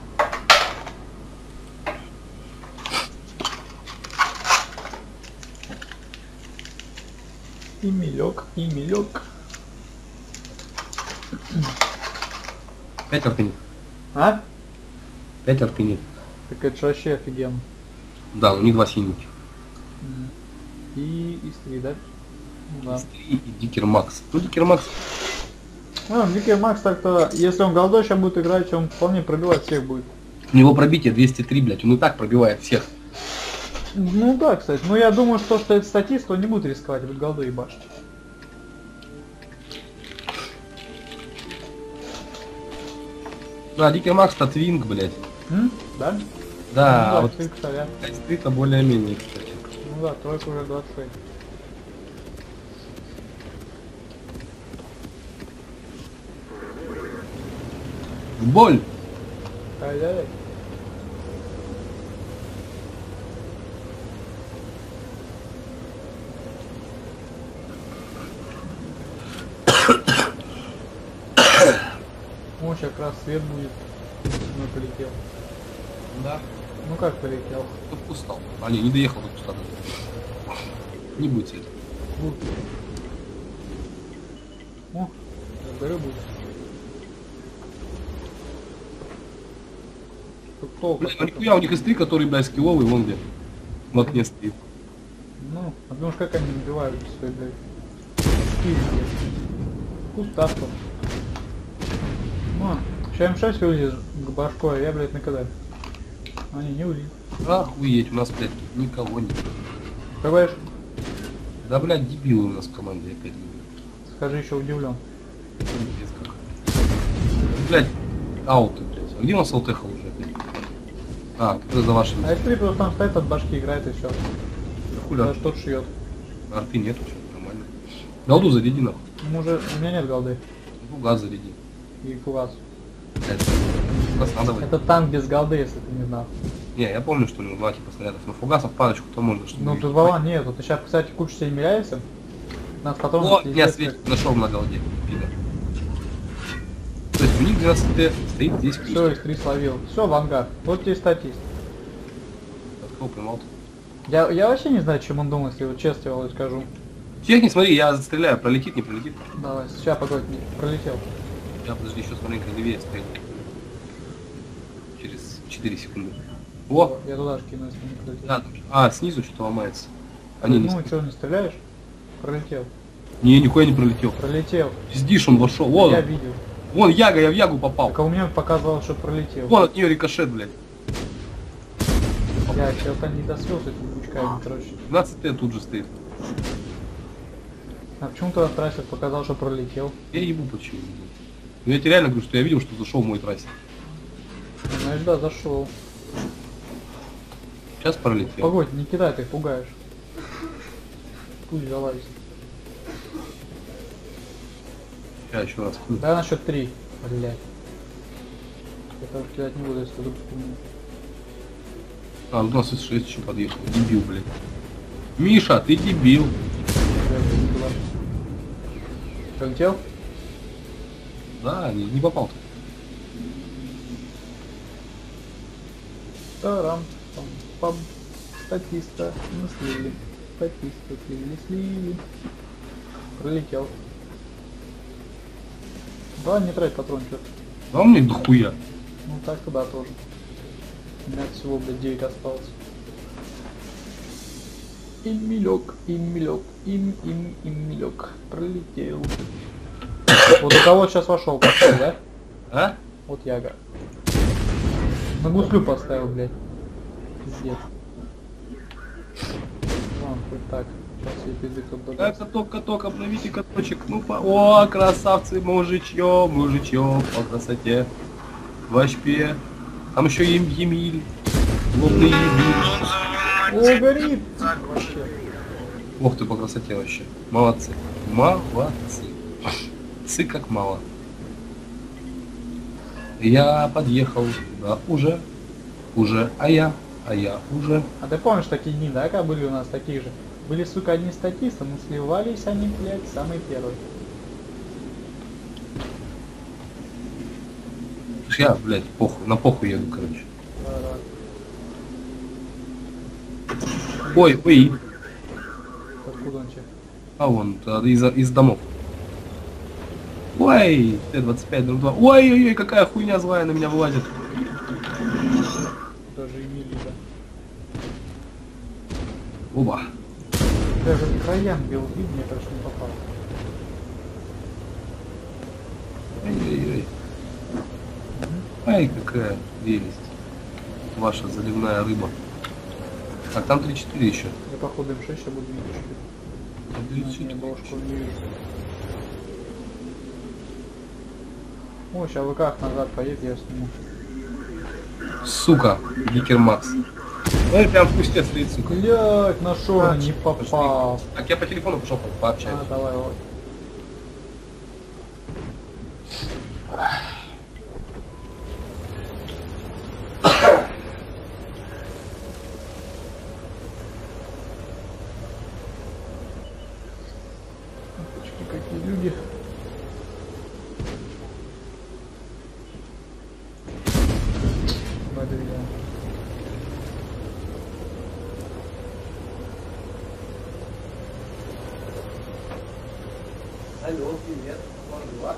И милек, и милек. Пять арканит. А? Пять арканит. Так это же вообще офигенно. Да, у них два синеньких. М. И из три, да? Ну да. И Дикер Макс. Ну, Дикер Макс. А, Дикий Макс так-то, если он голдой сейчас будет играть, он вполне пробивать всех будет. У него пробитие двести три, блядь. Он и так пробивает всех. Ну да, кстати. Но я думаю, что, что это статист, он не будет рисковать, будет голды ебашить. Да, Дикер Макс-то твинг, блядь. М? Да? Да, Ну а да, вот стрит, кстати. стрита более-менее, кстати. Ну да, тройка уже двадцать шесть. В боль! Ай-яй-яй. О, сейчас как раз свет будет. Ну, полетел. Да. Ну как полетел? Тут устал. А, не, не доехал до куста. Не будет света. Будет. О, горы будет. Тут толку. Блин, ну нихуя, у них эс три, который, блядь, скилловый, вон где. В окне стоит. Ну, а потому что как они убивают свой, блядь. Скилл, блядь. Кустарство. Ну, сейчас эм шесть вылезет к башку, а я, блядь, накидаю. Они не улезут. Охуеть, у нас, блядь, тут никого нет. Как говоришь? Да, блядь, дебилы у нас в команде опять. Скажи, еще удивлен. Пиздец как. Блядь, ауты, блядь. А где у нас алтеха уже опять? А, это за вашими. А эс три просто там стоит от башки, играет и все. Хуля, Даже тот шьет. арты нету, что нормально. Голду заряди нахуй. Ну, уже у меня нет голды. Ну, газ заряди. И фугас. Это, фугас надо выйти. Это танк без голды, если ты не знал. Не, я помню, что у него два типа снарядов, но фугасов парочку то можно, чтобы... Ну, их тут не вала нету. Ты сейчас, кстати, кучу себе миляешься. Нас потом... О, меня светит, нашел на голде, пидор. То есть у них двенадцать тэ стоит здесь Все, кустик. эс три словил. Все, в ангар. Вот тебе статист. От кого поймал-то? Я, я вообще не знаю, чем он думает, если вот честно его скажу. Техник, смотри, я стреляю, пролетит, не пролетит. Давай, сейчас погоди, пролетел. Я, подожди, еще маленько левее стрелю. Через четыре секунды. О! Я туда же кину, если не пролетел. Да, там- а, снизу что-то ломается. А, не, не, ну, с- что, не стреляешь? Пролетел. не, нихуя не пролетел. Пролетел. Пиздишь, он вошел. Вон, Я он. видел. Вон, Яга, я в Ягу попал. Так а у меня показывало, что пролетел. Вон от нее рикошет, блядь. Я что-то не досвел с этими бучками, короче. двенадцать тэ тут же стоит. А почему тогда трассер показал, что пролетел? Я ебу почему. Ну я тебе реально говорю, что я видел, что зашел мой трассер. Значит, да, зашел. Сейчас пролетел. Погодь, не кидай, ты их пугаешь. Пусть залазит. Сейчас еще раз. Фу. Да, на счет три. Блять. Я тоже кидать не буду, если вдруг вспомню. А, у нас эс шесть еще подъехал. Дебил, блядь. Миша, ты дебил. Пролетел? Да, не, не попал. Тарам, пам, пам. Статиста, мы слили. Статиста, слили, слили. Пролетел. Да, не трать патрон, что-то. А у меня их дохуя. Ну так туда тоже. У меня всего, блядь, девять осталось. Им милек, им милек, им, им, им милек. Пролетел. Вот у кого сейчас вошел, поставил, да? А? Вот Яга. На гуслю поставил, блядь. Пиздец. Ладно, хоть так. Сейчас я пизды тут Как даст. каток, каток, обновите каточек. Ну по... О, красавцы, мужичье, мужичье, по красоте. В эйч пи. Там еще и Емиль. Лобный Емиль. О, горит! Вообще. Ох ты по красоте вообще. Молодцы. Молодцы. Цы как мало. Я подъехал, да, уже. Уже, а я А я уже. А ты помнишь такие дни, да, как были у нас такие же? Были, сука, одни статисты, но сливались они, блядь, самый первый. Я, блядь, похуй, на похуй еду, короче. Да-да. Ой, ой. Откуда он тебе? А вон, да, из, из домов. Ой, Т двадцать пять друг два. Ой-ой-ой, какая хуйня злая на меня вылазит. Даже Эмили, да. Оба. Даже краям бил вид, мне кажется, не попал. Ой-ой-ой. Ай, какая прелесть. Ваша заливная рыба. Так, там три четыре еще. Я походу эм шесть сейчас буду видеть. Там Не, три четыре бошку еще. не вижу. О, сейчас вы как назад поедет, я сниму. Сука, Гикер Макс. Ой, прям в кусте стоит, сука. Блять, на шорно А, не пошли. попал. Так, я по телефону пошел пообщаюсь. А, давай, вот. Опачки, какие люди. Смотри, Алло, привет. Дела?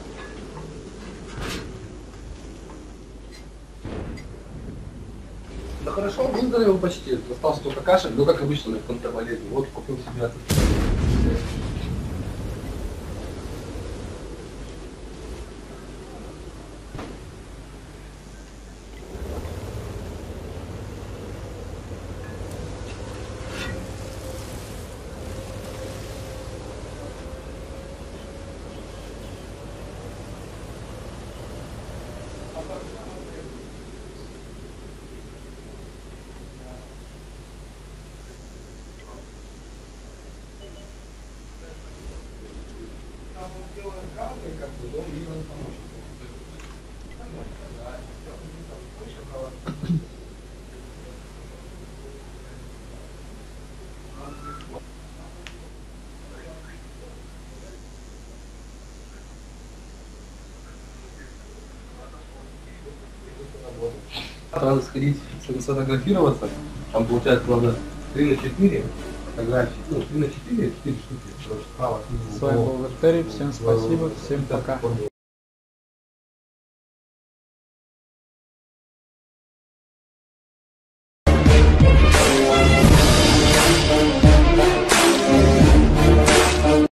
Да хорошо, выздоровел почти. Остался только кашель, ну как обычно на каком-то болезни. Вот купил себе этот. Надо сходить, чтобы сфотографироваться. Там получается надо три на четыре фотографии. Ну, три на четыре, четыре штуки. Короче, справа, снизу, с вами угол. был Вертери, всем спасибо, всем пока.